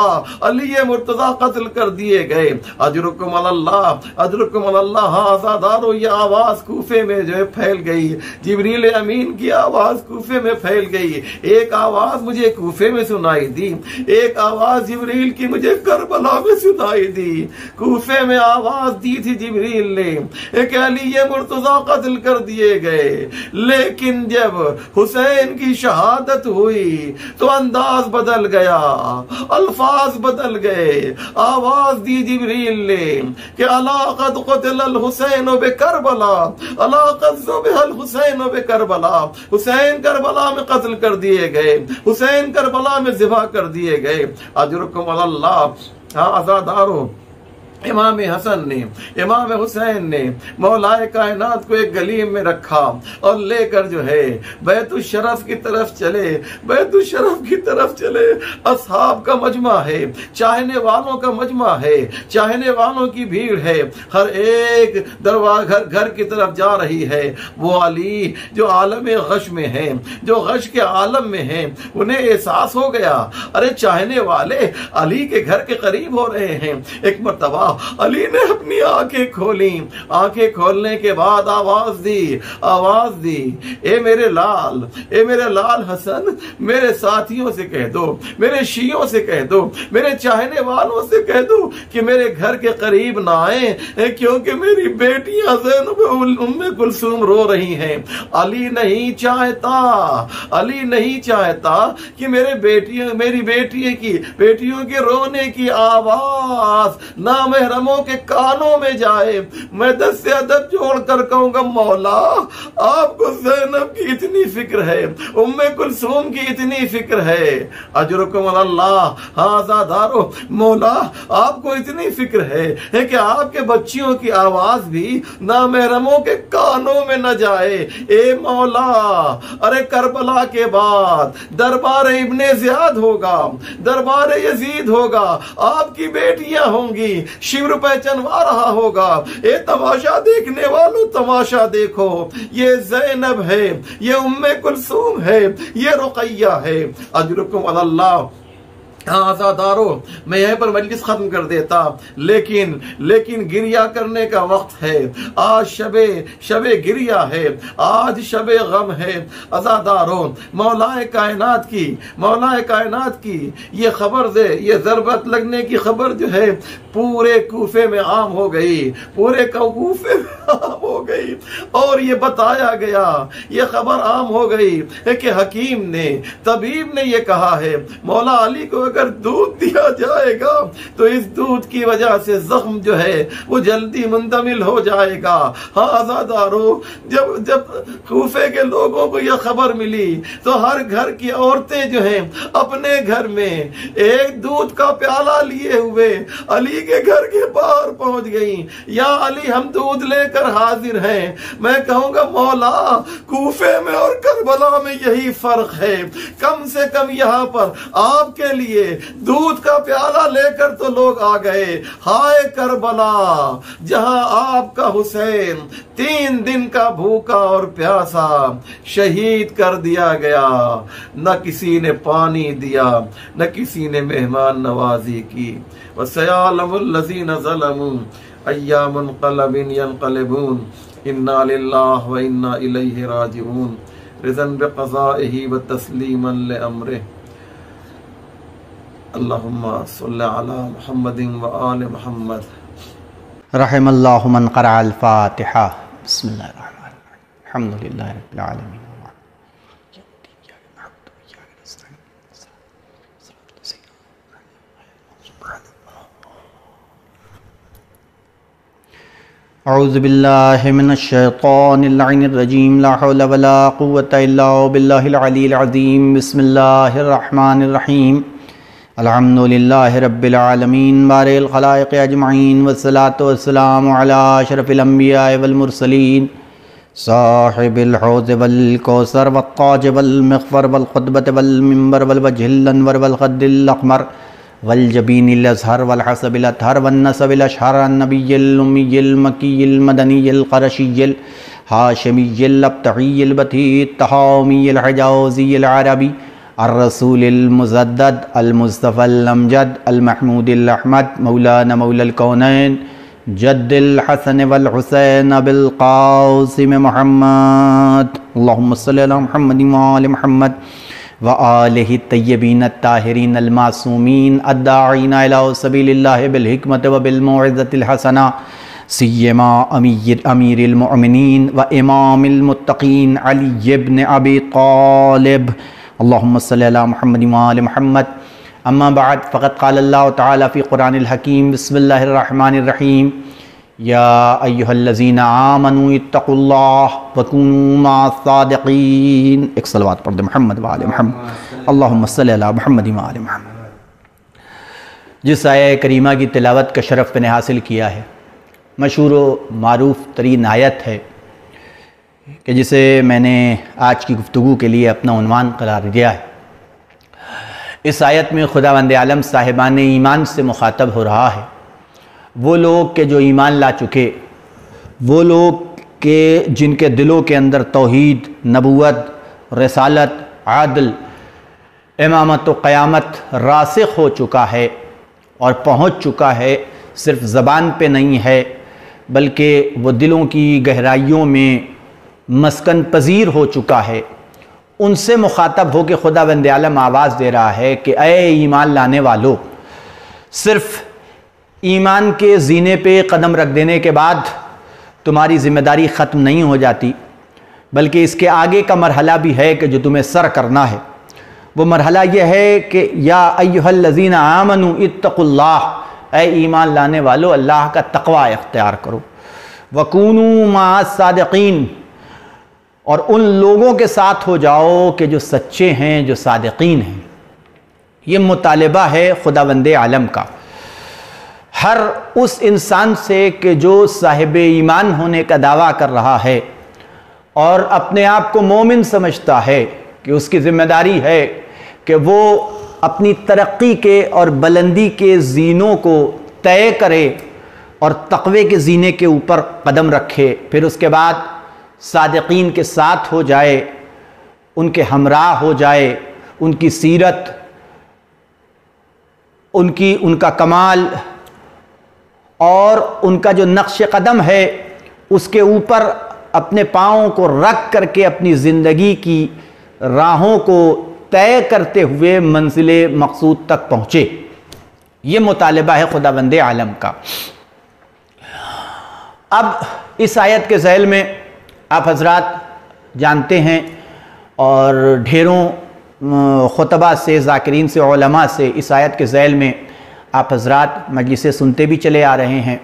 अली मुर्तजा कत्ल कर दिए गए। अजरुकुम अल्लाह, अजरुकुम अल्लाह। हाँ आजादारो, ये आवाज कूफे में जो है फैल गई। जिब्रील अमीन की आवाज कूफे में फैल गई। एक आवाज मुझे कूफे में सुनाई दी, एक आवाज जिब्रील की मुझे करबला में सुनाई दी। कूफे में आवाज दी थी जिब्रील ने, एक अली मुर्तजा कत्ल कर दिए गए। लेकिन जब हुसैन की शहादत हुई तो अंदाज बदल गया, अल्फाज बदल गए। आवाज दी जिब्रील ने कि अला क़द क़ुतिल हुसैन बे करबला, अला क़द ज़ुबिहल हुसैन बे करबला। हुसैन करबला में कत्ल कर दिए गए, हुसैन करबला में ज़िबा कर दिए गए। अजरुकुम अल्लाह। हाँ आज़ादारो, इमाम हसन ने, इमाम हुसैन ने मौलाए कायनात को एक गलीम में रखा और लेकर जो है बैतुल शरफ की तरफ चले, बैतुल शरफ की तरफ चले। असहाब का मजमा है, चाहने वालों का मजमा है, चाहने वालों की भीड़ है। हर एक दरवाजा घर की तरफ जा रही है। वो अली जो आलम गश में है, जो गश के आलम में है, उन्हें एहसास हो गया, अरे चाहने वाले अली के घर के करीब हो रहे हैं। एक मर्तबा अली ने अपनी आंखें खोली, आंखें खोलने के बाद आवाज दी, आवाज दी, ए मेरे लाल, ए मेरे लाल हसन, मेरे साथियों से कह दो, मेरे शियों से कह दो, मेरे चाहने वालों से कह दो कि मेरे घर के करीब ना आए, क्योंकि मेरी बेटियां ज़ैनब उम्मे कुलसूम रो रही हैं। अली नहीं चाहता, अली नहीं चाहता कि मेरी बेटियों के रोने की आवाज ना महरमों के कानों में जाए। मैं दस से अदब जोड़कर कहूंगा, मौला आपको ज़ैनब की इतनी फिक्र है, उम्मे कुलसूम की इतनी फिक्र है। अजरुकुम अल्लाह। हाँ आज़ादारो, मौला आपको इतनी फिक्र है कि आपके बच्चियों की आवाज भी ना महरमों के कानों में न जाए। ए मौला, अरे करबला के बाद दरबार इब्ने ज़ियाद होगा, दरबार यजीद होगा, आपकी बेटियां होंगी, शिवर पहचानवा रहा होगा। ये तमाशा देखने वालों तमाशा देखो, ये ज़ैनब है, ये उम्मे कुलसूम है, ये रुक़ैया है। अजरुकुम अल्लाह। हाँ आज़ादारो, मैं यहीं पर मजलिस खत्म कर देता, लेकिन गिरिया करने का वक्त है। आज शबे गिरिया है, आज शबे गम है। आज़ादारो, मौलाए कायनात की ये खबर दे, ये ज़रबत लगने की खबर जो है पूरे कूफे में आम हो गई, पूरे कूफे में आम हो गई। और ये बताया गया, ये खबर आम हो गई कि हकीम ने, तबीब ने ये कहा है, मौला अली को अगर दूध दिया जाएगा तो इस दूध की वजह से जख्म जो है वो जल्दी मुंतमिल हो जाएगा। हाँ आज़ादारो, जब कूफे के लोगों को यह खबर मिली तो हर घर की औरतें जो हैं अपने घर में एक दूध का प्याला लिए हुए अली के घर के बाहर पहुंच गई। या अली, हम दूध लेकर हाजिर हैं। मैं कहूंगा, मौला कूफे में और करबला में यही फर्क है, कम से कम यहाँ पर आपके लिए दूध का प्याला लेकर तो लोग आ गए। हाय करबला, जहां आपका हुसैन 3 दिन का भूखा और प्यासा शहीद कर दिया गया, न किसी ने पानी दिया, न किसी ने मेहमान नवाजी की। वसयअलमुल लज़ीना ज़लमू अय्या मुनक़लबिन यनक़लिबून, इन्ना लिल्लाहि व इन्ना इलैहि राजिऊन, रिज़न बिक़ज़ाइहि व तस्लीमन लिअम्रिहि। अल्लाहुम्मा सल्लि अला मुहम्मदिन व आलि मुहम्मद। रहमल्लाहु मन क़रा अल फ़ातिहा। बिस्मिल्लाहिर्रहमानिर्रहीम। अल्हम्दुलिल्लाहि रब्बिल आलमीन। औज़ु बिल्लाहि मिनश शैतानिर रजीम। ला हौला वला कुव्वता इल्ला बिल्लाहिल अलील अज़ीम। बिस्मिल्लाहिर रहमानिर रहीम। अल्हम्दुलिल्लाहि रब्बिल आलमीन बारिल खलाइक़ अजमईन वस्सलातु वस्सलामु अला अशरफिल अंबिया वल मुरसलीन साहिबिल हौज़ वल कौसर वत्ताज वल मग़फ़र वल ख़ुतबत वल मिंबर वल वजहिल अनवर वल ख़द्दिल अक़मर वल जबीनिल अज़हर वल हसबिल अतहर वन नसबिल अशहर अन्नबिय्यिल उम्मिय्यिल मक्किय्यिल मदनिय्यिल क़रशिय्यिल हाशिमिय्यिल अब्तहिय्यिल बती तहामिय्यिल हिजाज़िय्यिल अरबी अर्रसूलिल मुज़द्दद अल मुस्तफ़ल अमजद अल महमूदिल अहमद मौलाना मौलल कौनैन जद्दिल हसन वल हुसैन अबिल क़ासिम मुहम्मद अल्लाहुम्मा सल्लि अला मुहम्मद व आलि मुहम्मद व आलिहि तय्यबीन ताहिरीन अल मासूमीन अद्दाईना इला सबीलिल्लाहि बिल हिकमति व बिल मौइज़तिल हसना सिय्यमा अमीरिल मुअमिनीन व इमामिल मुत्तक़ीन अली इब्न अबी तालिब अल्लाहुम्मा सल्लि अला मुहम्मद व आलि मुहम्मद अम्मा बाद फ़क़द क़ाल अल्लाहु तआला फ़ी क़ुरानिल हकीम बिस्मिल्लाहिर रहमानिर रहीम या अय्युहल्लज़ीना आमनू इत्तक़ुल्लाह व कूनू मअस सादिक़ीन। एक सलवात पढ़ दे मुहम्मद व आलि मुहम्मद अल्लाहुम्मा सल्लि अला मुहम्मद व आलि मुहम्मद। जिस आया करीमा की तिलावत का शरफ़ मैंने हासिल किया है, मशहूर व मारूफ़ तरीन आयत है कि जिसे मैंने आज की गुफ्तगू के लिए अपना उन्वान करार दिया है। इस आयत में खुदावंद आलम साहिबान ईमान से मुखातब हो रहा है। वो लोग के जो ईमान ला चुके, वो लोग के जिनके दिलों के अंदर तौहीद, नबूवत, रसालत, आदल, इमामत व क़यामत रासिख़ हो चुका है और पहुँच चुका है। सिर्फ़ ज़बान पे नहीं है बल्कि वो दिलों की गहराइयों में मस्कन पजीर हो चुका है। उनसे मुखातब हो के खुदावंद आलम आवाज़ दे रहा है कि ऐ ईमान लाने वालों, सिर्फ़ ईमान के जीने पे कदम रख देने के बाद तुम्हारी ज़िम्मेदारी ख़त्म नहीं हो जाती, बल्कि इसके आगे का मरहला भी है कि जो तुम्हें सर करना है। वो मरहला यह है कि या अय्युहल्लज़ीना आमनू इत्तक़ुल्लाह, ऐ ईमान लाने वालों अल्लाह का तक़वा इख्तियार करो। वकूनू मअस सादिक़ीन, और उन लोगों के साथ हो जाओ कि जो सच्चे हैं, जो सादिक़ीन हैं। ये मुतालिबा है खुदावंद आलम का हर उस इंसान से कि जो साहिब ईमान होने का दावा कर रहा है और अपने आप को मोमिन समझता है कि उसकी ज़िम्मेदारी है कि वो अपनी तरक्की के और बुलंदी के ज़ीनों को तय करे और तक़वे के ज़ीने के ऊपर कदम रखे, फिर उसके बाद सादिक़ीन के साथ हो जाए, उनके हमराह हो जाए, उनकी सीरत, उनका कमाल और उनका जो नक्श कदम है उसके ऊपर अपने पाँव को रख करके अपनी ज़िंदगी की राहों को तय करते हुए मंजिले मकसूद तक पहुँचे। ये मुतालिबा है खुदावंद आलम का। अब इस आयत के ज़ैल में आप हज़रात जानते हैं और ढेरों खुतबा से, ज़ाकिरीन से, उलमा से इस आयत के ज़ैल में आप हज़रात मजलिसें सुनते भी चले आ रहे हैं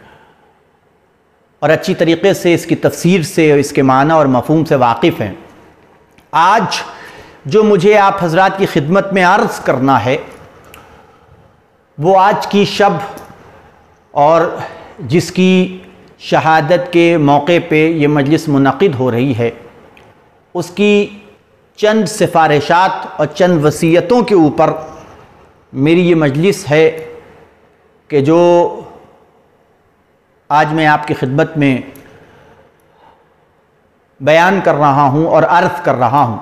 और अच्छी तरीक़े से इसकी तफसीर से, इसके माना और मफ़हूम से वाकिफ़ हैं। आज जो मुझे आप हज़रात की खिदमत में अर्ज़ करना है वो आज की शब और जिसकी शहादत के मौके पे ये मजलिस मुनक़िद हो रही है, उसकी चंद सिफारिशात और चंद वसीयतों के ऊपर मेरी ये मजलिस है कि जो आज मैं आपकी खिदमत में बयान कर रहा हूँ और अर्ज़ कर रहा हूँ।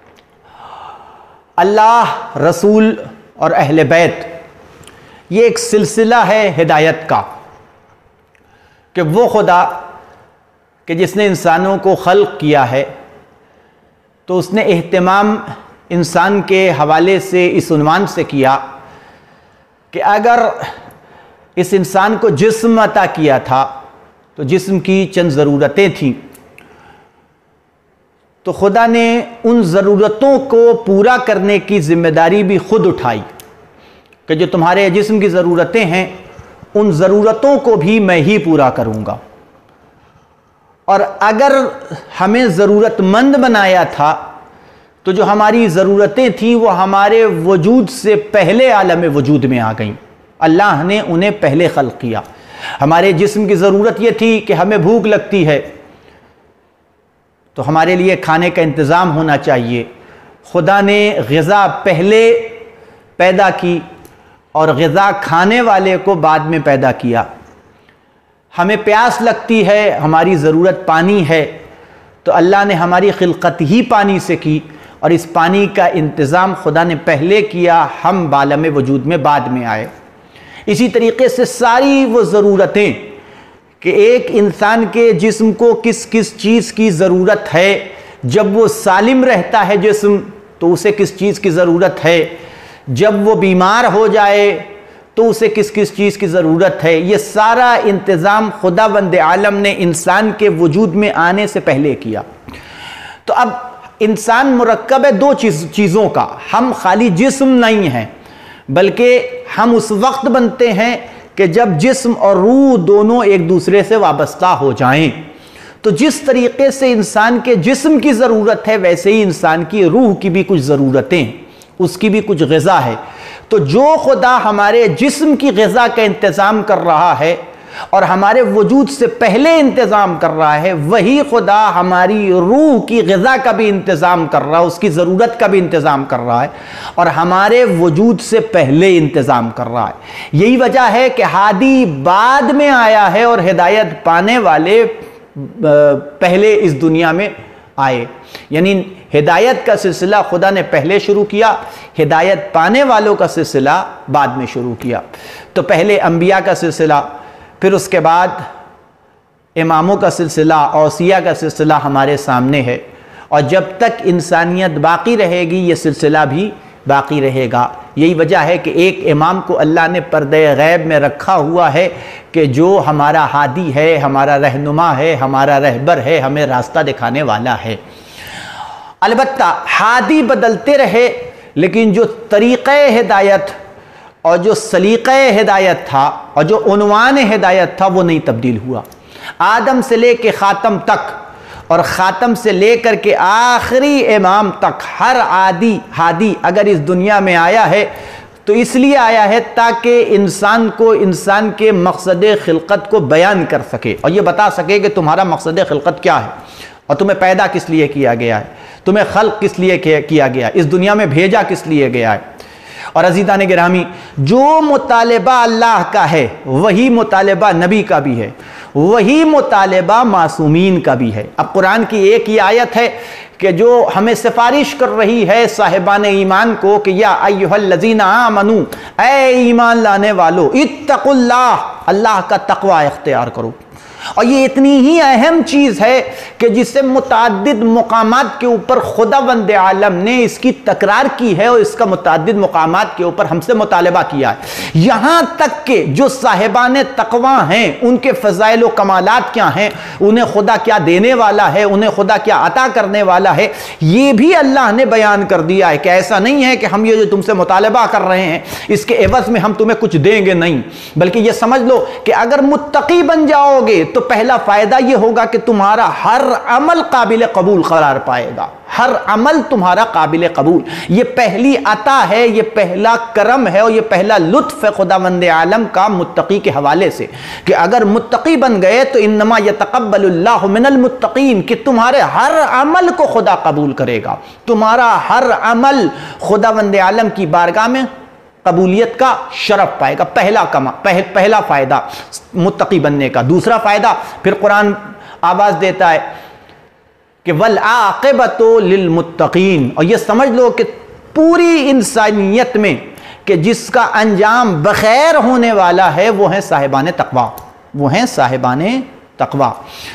अल्लाह, रसूल और अहले बैत, ये एक सिलसिला है हिदायत का कि वो खुदा कि जिसने इंसानों को खल्क़ किया है तो उसने एहतमाम इंसान के हवाले से इस उन्वान से किया कि अगर इस इंसान को जिस्म अता किया था तो जिस्म की चंद ज़रूरतें थीं, तो खुदा ने उन ज़रूरतों को पूरा करने की ज़िम्मेदारी भी खुद उठाई कि जो तुम्हारे जिस्म की ज़रूरतें हैं उन ज़रूरतों को भी मैं ही पूरा करूँगा। और अगर हमें ज़रूरतमंद बनाया था तो जो हमारी ज़रूरतें थीं वो हमारे वजूद से पहले आलम वजूद में आ गईं। अल्लाह ने उन्हें पहले खल्क़ किया। हमारे जिस्म की ज़रूरत ये थी कि हमें भूख लगती है तो हमारे लिए खाने का इंतज़ाम होना चाहिए। खुदा ने ग़िज़ा पहले पैदा की और ग़िज़ा खाने वाले को बाद में पैदा किया। हमें प्यास लगती है, हमारी ज़रूरत पानी है, तो अल्लाह ने हमारी खिलकत ही पानी से की और इस पानी का इंतज़ाम खुदा ने पहले किया, हम बालम वजूद में बाद में आए। इसी तरीके से सारी वो ज़रूरतें कि एक इंसान के जिस्म को किस किस चीज़ की ज़रूरत है, जब वो सालिम रहता है जिस्म तो उसे किस चीज़ की ज़रूरत है, जब वो बीमार हो जाए तो उसे किस किस चीज़ की ज़रूरत है, ये सारा इंतज़ाम खुदावंद आलम ने इंसान के वजूद में आने से पहले किया। तो अब इंसान मुरक्कब है दो चीज़ों का। हम खाली जिस्म नहीं हैं, बल्कि हम उस वक्त बनते हैं कि जब जिस्म और रूह दोनों एक दूसरे से वाबस्ता हो जाएं। तो जिस तरीके से इंसान के जिस्म की ज़रूरत है, वैसे ही इंसान की रूह की भी कुछ ज़रूरतें, उसकी भी कुछ ग़िज़ा है। तो जो खुदा हमारे जिस्म की ग़िज़ा का इंतज़ाम कर रहा है और हमारे वजूद से पहले इंतज़ाम कर रहा है, वही खुदा हमारी रूह की ग़िज़ा का भी इंतज़ाम कर रहा है, उसकी ज़रूरत का भी इंतज़ाम कर रहा है और हमारे वजूद से पहले इंतज़ाम कर रहा है। यही वजह है कि हादी बाद में आया है और हिदायत पाने वाले पहले इस दुनिया में आए। यानी हिदायत का सिलसिला खुदा ने पहले शुरू किया, हिदायत पाने वालों का सिलसिला बाद में शुरू किया। तो पहले अंबिया का सिलसिला, फिर उसके बाद इमामों का सिलसिला, औसिया का सिलसिला हमारे सामने है और जब तक इंसानियत बाकी रहेगी ये सिलसिला भी बाकी रहेगा। यही वजह है कि एक इमाम को अल्लाह ने पर्दे गैब में रखा हुआ है कि जो हमारा हादी है, हमारा रहनुमा है, हमारा रहबर है, हमें रास्ता दिखाने वाला है। अलबत्ता हादी बदलते रहे, लेकिन जो तरीक़े हिदायत और जो सलीक़े हिदायत था और जो उन्वान हिदायत था वो नहीं तब्दील हुआ। आदम से ले के ख़ातम तक और ख़ातम से लेकर के आखिरी इमाम तक हर हादी अगर इस दुनिया में आया है तो इसलिए आया है ताकि इंसान को इंसान के मकसद खिलकत को बयान कर सके और ये बता सके कि तुम्हारा मकसद खिलकत क्या है और तुम्हें पैदा किस लिए किया गया है, तुम्हें खल्क किस लिए किया गया है, इस दुनिया में भेजा किस लिए गया है। और अज़ीज़ान गिरामी, जो मुतालिबा अल्लाह का है वही मुतालिबा नबी का भी है, वही मुतालिबा मासूमीन का भी है। अब कुरान की एक ही आयत है कि जो हमें सिफारिश कर रही है साहिबान ईमान को कि या अय्युहल्लज़ीना आमनू, ऐ ईमान लाने वालो, इत्तकुल्लाह, अल्लाह का तक़वा इख्तियार करो। और ये इतनी ही अहम चीज़ है कि जिससे मुताद्दिद मुकामात के ऊपर खुदावंद आलम ने इसकी तकरार की है और इसका मुताद्दिद मुकामात के ऊपर हमसे मुतालबा किया है। यहाँ तक कि जो साहिबान तक़वा हैं उनके फ़ज़ाइल व कमालात क्या हैं, उन्हें खुदा क्या देने वाला है, उन्हें खुदा क्या अता करने वाला है, ये भी अल्लाह ने बयान कर दिया है कि ऐसा नहीं है कि हम ये जो तुमसे मुतालबा कर रहे हैं इसके एवज़ में हम तुम्हें कुछ देंगे, नहीं, बल्कि ये समझ लो कि अगर मुत्तकी बन जाओगे तो पहला फायदा यह होगा कि तुम्हारा हर अमल काबिल कबूल करार पाएगा, हर अमल तुम्हारा काबिल कबूल। ये पहली अता है, ये पहला करम है और ये पहला लुत्फ है खुदावंद आलम का मुत्तकी के हवाले से कि अगर मुत्तकी बन गए तो इन्नमा यतक़ब्बलुल्लाहु मिनल मुत्तक़ीन, कि तुम्हारे हर अमल को खुदा कबूल करेगा, तुम्हारा हर अमल खुदावंद आलम की बारगाह में कबूलियत का शरफ पाएगा। पहला फ़ायदा मुत्तकी बनने का। दूसरा फ़ायदा फिर कुरान आवाज़ देता है कि वल आक़िबतु लिल मुत्तक़ीन, और ये समझ लो कि पूरी इंसानियत में कि जिसका अंजाम बखैर होने वाला है वो है साहिबान तक़वा, वो हैं साहिबान तक़वा,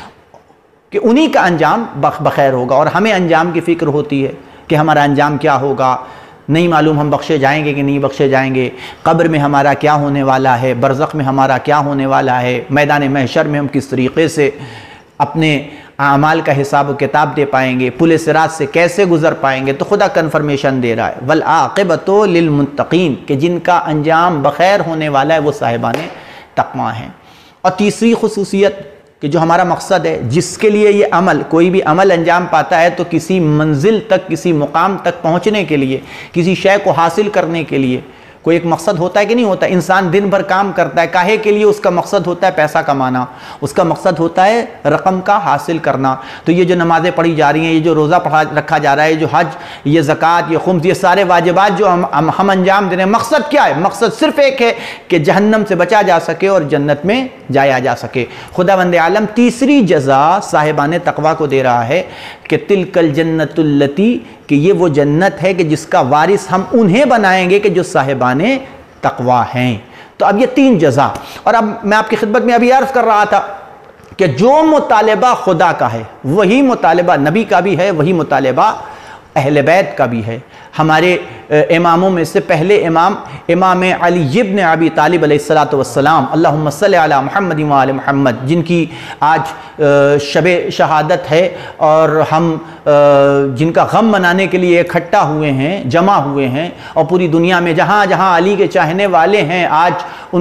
कि उन्हीं का अंजाम बखैर होगा। और हमें अंजाम की फ़िक्र होती है कि हमारा अंजाम क्या होगा, नहीं मालूम हम बख्शे जाएंगे कि नहीं बख्शे जाएंगे, कब्र में हमारा क्या होने वाला है, बरज़ख में हमारा क्या होने वाला है, मैदान महशर में हम किस तरीक़े से अपने आमाल का हिसाब व किताब दे पाएंगे, पुल सिरात से कैसे गुज़र पाएंगे। तो खुदा कन्फर्मेशन दे रहा है वल आक़िबतु लिल मुत्तक़ीन, कि जिनका अंजाम बखैर होने वाला है वो साहिबान तक़वा हैं। और तीसरी खुसूसियत कि जो हमारा मकसद है, जिसके लिए ये अमल, कोई भी अमल अंजाम पाता है तो किसी मंजिल तक, किसी मुकाम तक पहुँचने के लिए, किसी शय को हासिल करने के लिए कोई एक मकसद होता है कि नहीं होता। इंसान दिन भर काम करता है, काहे के लिए? उसका मकसद होता है पैसा कमाना, उसका मकसद होता है रकम का हासिल करना। तो ये जो नमाज़ें पढ़ी जा रही हैं, ये जो रोज़ा रखा जा रहा है, जो हज, ये ज़कात, ये खुम्स, ये सारे वाजिबात जो हम अंजाम दे रहे हैं, मकसद क्या है? मकसद सिर्फ एक है कि जहन्नम से बचा जा सके और जन्नत में जाया जा सके। खुदावंद आलम तीसरी जज़ा साहिबान तक़वा को दे रहा है कि तिलकल जन्नतुल्लती कि ये वो जन्नत है कि जिसका वारिस हम उन्हें बनाएंगे कि जो साहिबाने तकवा हैं। तो अब ये 3 जज़ा। और अब मैं आपकी खिदमत में अभी अर्ज़ कर रहा था कि जो मुतालिबा खुदा का है वही मुतालिबा नबी का भी है, वही मुतालिबा अहले बैत का भी है। हमारे इमामों में से पहले इमाम अली इब्न अबी तालिब अलैहिस्सलातु वस्सलाम, अल्लाहुम्मा सल्लि अला मुहम्मद व आले मुहम्मद, जिनकी आज शब शहादत है और हम जिनका गम मनाने के लिए इकट्ठा हुए हैं, जमा हुए हैं, और पूरी दुनिया में जहाँ जहाँ अली के चाहने वाले हैं आज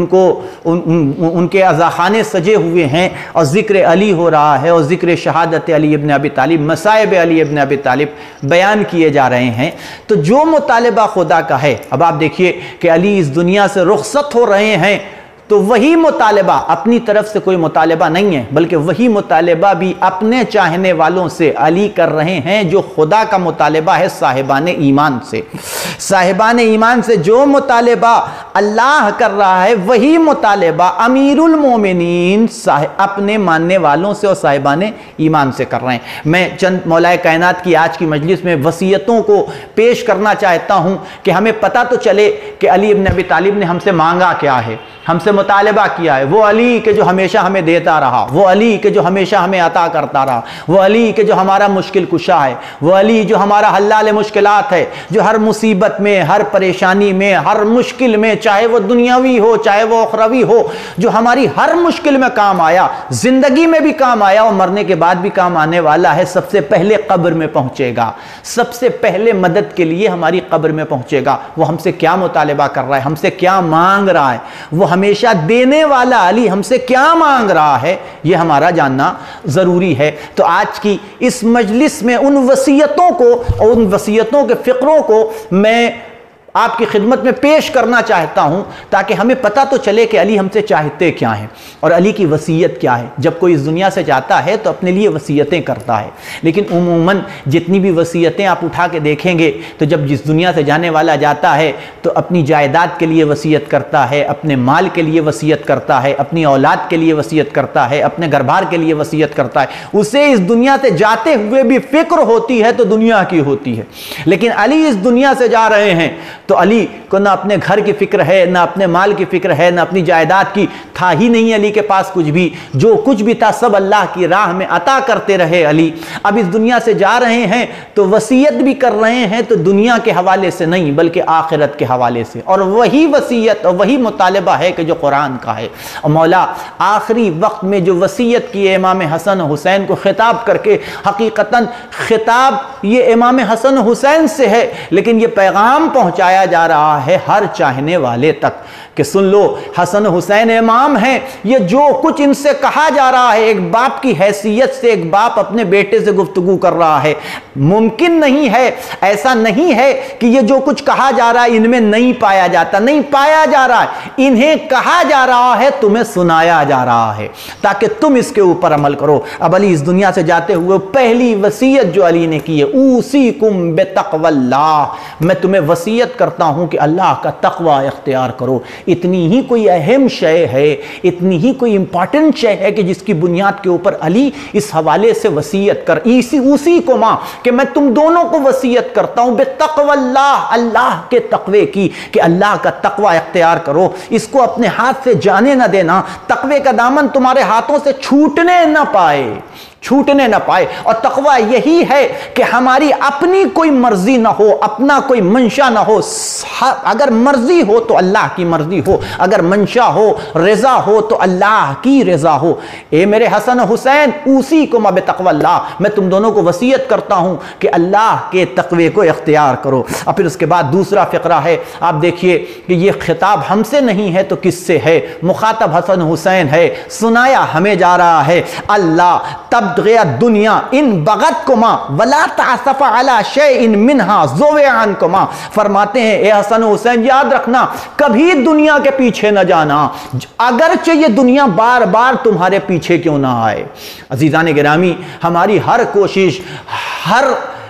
उनके अज़ाखाने सजे हुए हैं और ज़िक्र अली हो रहा है और ज़िक्र शहादत अली इब्न अबी तालिब, मसाइब अली इब्न अबी तालिब बयान किए जा रहे हैं। तो जो मुतालिबा खुदा का है, अब आप देखिए कि अली इस दुनिया से रुखसत हो रहे हैं, तो वही मुतालिबा, अपनी तरफ से कोई मुतालिबा नहीं है, बल्कि वही मुतालिबा भी अपने चाहने वालों से अली कर रहे हैं जो खुदा का मुतालिबा है साहिबान ईमान से। साहिबान ईमान से जो मुतालिबा अल्लाह कर रहा है वही मुतालिबा अमीरुल मोमिनीन अपने मानने वालों से और साहिबान ईमान से कर रहे हैं। मैं चंद मौलाए कायनात की आज की मजलिस में वसीयतों को पेश करना चाहता हूं कि हमें पता तो चले कि अली इब्न अबी तालिब ने हमसे मांगा क्या है, हमसे मुतालिबा किया है। वो अली के जो हमेशा हमें देता रहा, वो अली के जो हमेशा हमें अता करता रहा, वो अली के जो हमारा मुश्किल कुशा है, वो अली जो हमारा हल्लाल मुश्किलात है, जो हर मुसीबत में, हर परेशानी में, हर मुश्किल में, चाहे वो दुनियावी हो चाहे वो उखरवी हो, जो हमारी हर मुश्किल में काम आया, जिंदगी में भी काम आया और मरने के बाद भी काम आने वाला है। सबसे पहले कब्र में पहुंचेगा, सबसे पहले मदद के लिए हमारी कब्र में पहुंचेगा। वो हमसे क्या मुतालिबा कर रहा है, हमसे क्या मांग रहा है, वो हमेशा देने वाला अली हमसे क्या मांग रहा है, यह हमारा जानना जरूरी है। तो आज की इस मजलिस में उन वसीयतों को और उन वसीयतों के फिक्रों को मैं आपकी खिदमत में पेश करना चाहता हूं ताकि हमें पता तो चले कि अली हमसे चाहते क्या हैं और अली की वसीयत क्या है। जब कोई इस दुनिया से जाता है तो अपने लिए वसीयतें करता है, लेकिन उमूमन जितनी भी वसीयतें आप उठा के देखेंगे तो जब जिस दुनिया से जाने वाला जाता है तो अपनी जायदाद के लिए वसीयत करता है, अपने माल के लिए वसीयत करता है, अपनी औलाद के लिए वसीयत करता है, अपने घर बार के लिए वसीयत करता है। उसे इस दुनिया से जाते हुए भी फिक्र होती है तो दुनिया की होती है। लेकिन अली इस दुनिया से जा रहे हैं तो अली को ना अपने घर की फिक्र है, ना अपने माल की फिक्र है, ना अपनी जायदाद की। था ही नहीं अली के पास कुछ भी, जो कुछ भी था सब अल्लाह की राह में अता करते रहे अली। अब इस दुनिया से जा रहे हैं तो वसीयत भी कर रहे हैं तो दुनिया के हवाले से नहीं बल्कि आखिरत के हवाले से, और वही वसीयत और वही मुतालिबा है कि जो कुरान का है। और मौला आखिरी वक्त में जो वसीयत की है इमाम हसन हुसैन को खिताब करके, हकीकतन खिताब ये इमाम हसन हुसैन से है, लेकिन ये पैगाम पहुंचाया जा रहा है हर चाहने वाले तक कि सुन लो, हसन हुसैन इमाम हैं, ये जो कुछ इनसे कहा जा रहा है, एक बाप की हैसियत से एक बाप अपने बेटे से गुफ्तगू कर रहा है। मुमकिन नहीं है, ऐसा नहीं है कि ये जो कुछ कहा जा रहा है इनमें नहीं पाया जाता, नहीं पाया जा रहा है, इन्हें कहा जा रहा है, तुम्हें सुनाया जा रहा है ताकि तुम इसके ऊपर अमल करो। अब अली इस दुनिया से जाते हुए पहली वसीयत जो अली ने की है, ऊसीकुम बितक़वल्लाह, मैं तुम्हें वसीयत करता हूं कि अल्लाह का तक़वा इख्तियार करो। इतनी ही कोई अहम शय है, इतनी ही कोई इंपॉर्टेंट शय है कि जिसकी बुनियाद के ऊपर अली इस हवाले से वसीयत कर, उसी को मां कि मैं तुम दोनों को वसीयत करता हूं बेतक़वल्लाह, अल्लाह के तक़वे की, कि अल्लाह का तक़वा इख्तियार करो, इसको अपने हाथ से जाने ना देना, तक़वे का दामन तुम्हारे हाथों से छूटने ना पाए, छूटने ना पाए। और तक़वा यही है कि हमारी अपनी कोई मर्जी ना हो, अपना कोई मंशा ना हो। अगर मर्जी हो तो अल्लाह की मर्जी हो, अगर मंशा हो, रज़ा हो तो अल्लाह की रज़ा हो। ए मेरे हसन हुसैन, उसी को मब तक़वल्लाह, मैं तुम दोनों को वसीयत करता हूं कि अल्लाह के तक़वे को इख्तियार करो। और फिर उसके बाद दूसरा फ़िक्रा है, आप देखिए कि ये खिताब हमसे नहीं है तो किससे है? मुखातब हसन हुसैन है, सुनाया हमें जा रहा है। अल्लाह तब गया दुनिया इन बगत कुमा वला तासफा अला शैइन मिनहा ज़ुवयान कुमा, फरमाते हैं ए हसन हुसैन याद रखना कभी दुनिया के पीछे न जाना, अगरचे ये दुनिया बार बार तुम्हारे पीछे क्यों ना आए। अजीज़ान गिरामी, हमारी हर कोशिश, हर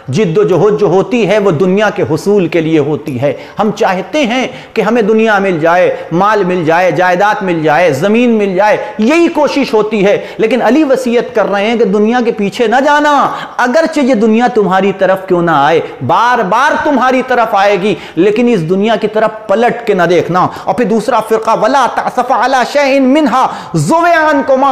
जिद्दोजहद जो होती है वो दुनिया के हुसूल के लिए होती है। हम चाहते हैं कि हमें दुनिया मिल जाए, माल मिल जाए, जायदाद मिल जाए, ज़मीन मिल जाए, यही कोशिश होती है। लेकिन अली वसीयत कर रहे हैं कि दुनिया के पीछे ना जाना, अगरचे ये दुनिया तुम्हारी तरफ क्यों ना आए, बार बार तुम्हारी तरफ आएगी, लेकिन इस दुनिया की तरफ पलट के ना देखना। और फिर दूसरा फिरका वला तअसफ़ अला शैइन मिन्हा ज़ुव्यान कुमा,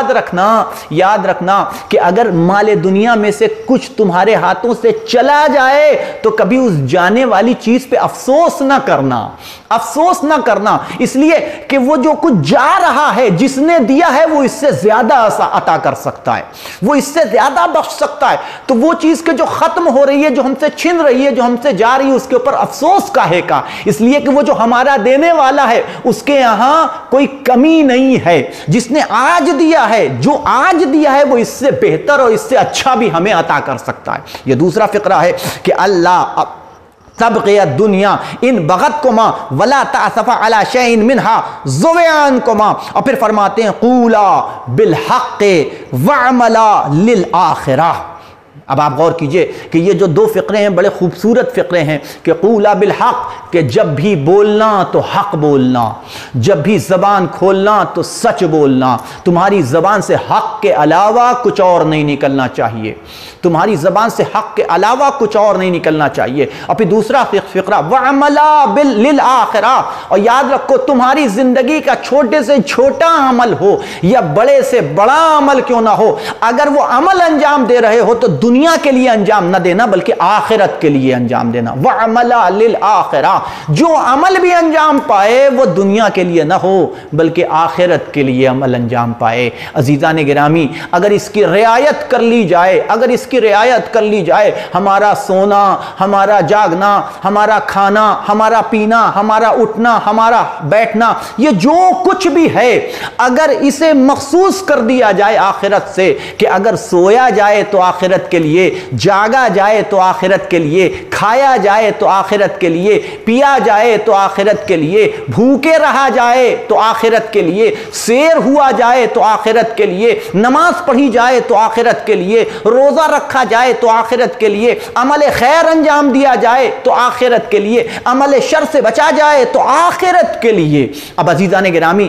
याद रखना कि अगर माले दुनिया में से कुछ तुम्हारे हाथों से चला जाए तो कभी उस जाने वाली चीज पे अफसोस ना करना, इसलिए कि वो जो कुछ जा रहा है, जिसने दिया है वो इससे ज्यादा अता कर सकता है, वो इससे ज्यादा बख्श सकता है। तो वो चीज के जो खत्म हो रही है, जो हमसे छिन रही है, जो हमसे जा रही है, उसके ऊपर अफसोस काहे का, इसलिए कि वो जो हमारा देने वाला है उसके यहां कोई कमी नहीं है। जिसने आज दिया है, जो आज दिया है, वो इससे बेहतर और इससे अच्छा भी हमें अता कर सकता है। यह दूसरा फिक्रा है कि अल्लाह तबक़ियत दुनिया इन बगत कुमा वला तअसफ़ अला शैइन मिन्हा ज़ुव्यान कुमा। और फिर फरमाते हैं क़ूला बिल हक़्क़ि वअमला लिल आखिरह। अब आप गौर कीजिए कि ये जो दो फ़िक्रे हैं बड़े खूबसूरत फ़िक्रे हैं कि क़ूला बिल हक़, कि जब भी बोलना तो हक़ बोलना, जब भी ज़बान खोलना तो सच बोलना, तुम्हारी ज़बान से हक़ के अलावा कुछ और नहीं निकलना चाहिए, तुम्हारी ज़बान से हक़ के अलावा कुछ और नहीं निकलना चाहिए। और फिर दूसरा फ़िक्रा वअमला बिल लिल आखिरह, और याद रखो तुम्हारी ज़िंदगी का छोटे से छोटा अमल हो या बड़े से बड़ा अमल क्यों ना हो, अगर वो अमल अंजाम दे रहे हो तो दुनिया के लिए अंजाम न देना बल्कि आखिरत के लिए अंजाम देना। वअमला लिल आखिरह, जो अमल भी अंजाम पाए वो दुनिया के लिए ना हो बल्कि आखिरत के लिए अमल अंजाम पाए। अजीज़ान गिरामी, अगर इसकी रियायत कर ली जाए, अगर इसकी रियायत कर ली जाए, हमारा सोना, हमारा जागना, हमारा खाना, हमारा पीना, हमारा उठना, हमारा बैठना, ये जो कुछ भी है, अगर इसे मखसूस कर दिया जाए आखिरत से कि अगर सोया जाए तो आखिरत के लिए, जागा जाए तो आखिरत के लिए, खाया जाए तो आखिरत के लिए, पिया जाए तो आखिरत के लिए, भूखे रहा जाए तो आखिरत के लिए, शेर हुआ जाए तो आखिरत के लिए, नमाज पढ़ी जाए तो आखिरत के लिए, रोजा रखा जाए तो आखिरत के लिए, अमल खैर अंजाम दिया जाए तो आखिरत के लिए, अमल शर से बचा जाए तो आखिरत के लिए। अब अजीज़ान गिरामी,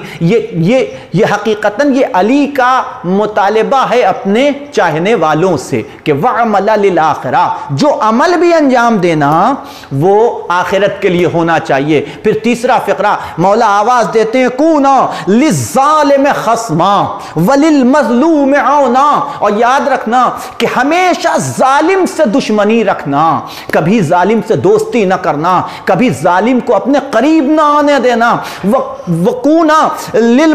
ये हकीकतन ये अली का मुतालिबा है अपने चाहने वालों से कि वअमला लिल आखिरह, जो अमल भी अंजाम देना वो आखिरत के लिए होना चाहिए। फिर तीसरा फिक्रा मौला आवाज देते हैं कूना लिज़्ज़ालिम खस्मा वलिल मज़लूम औना, और याद रखना कि हमेशा जालिम से दुश्मनी रखना, कभी जालिम से दोस्ती न करना, कभी जालिम को अपने करीब ना आने देना। वकूना लिल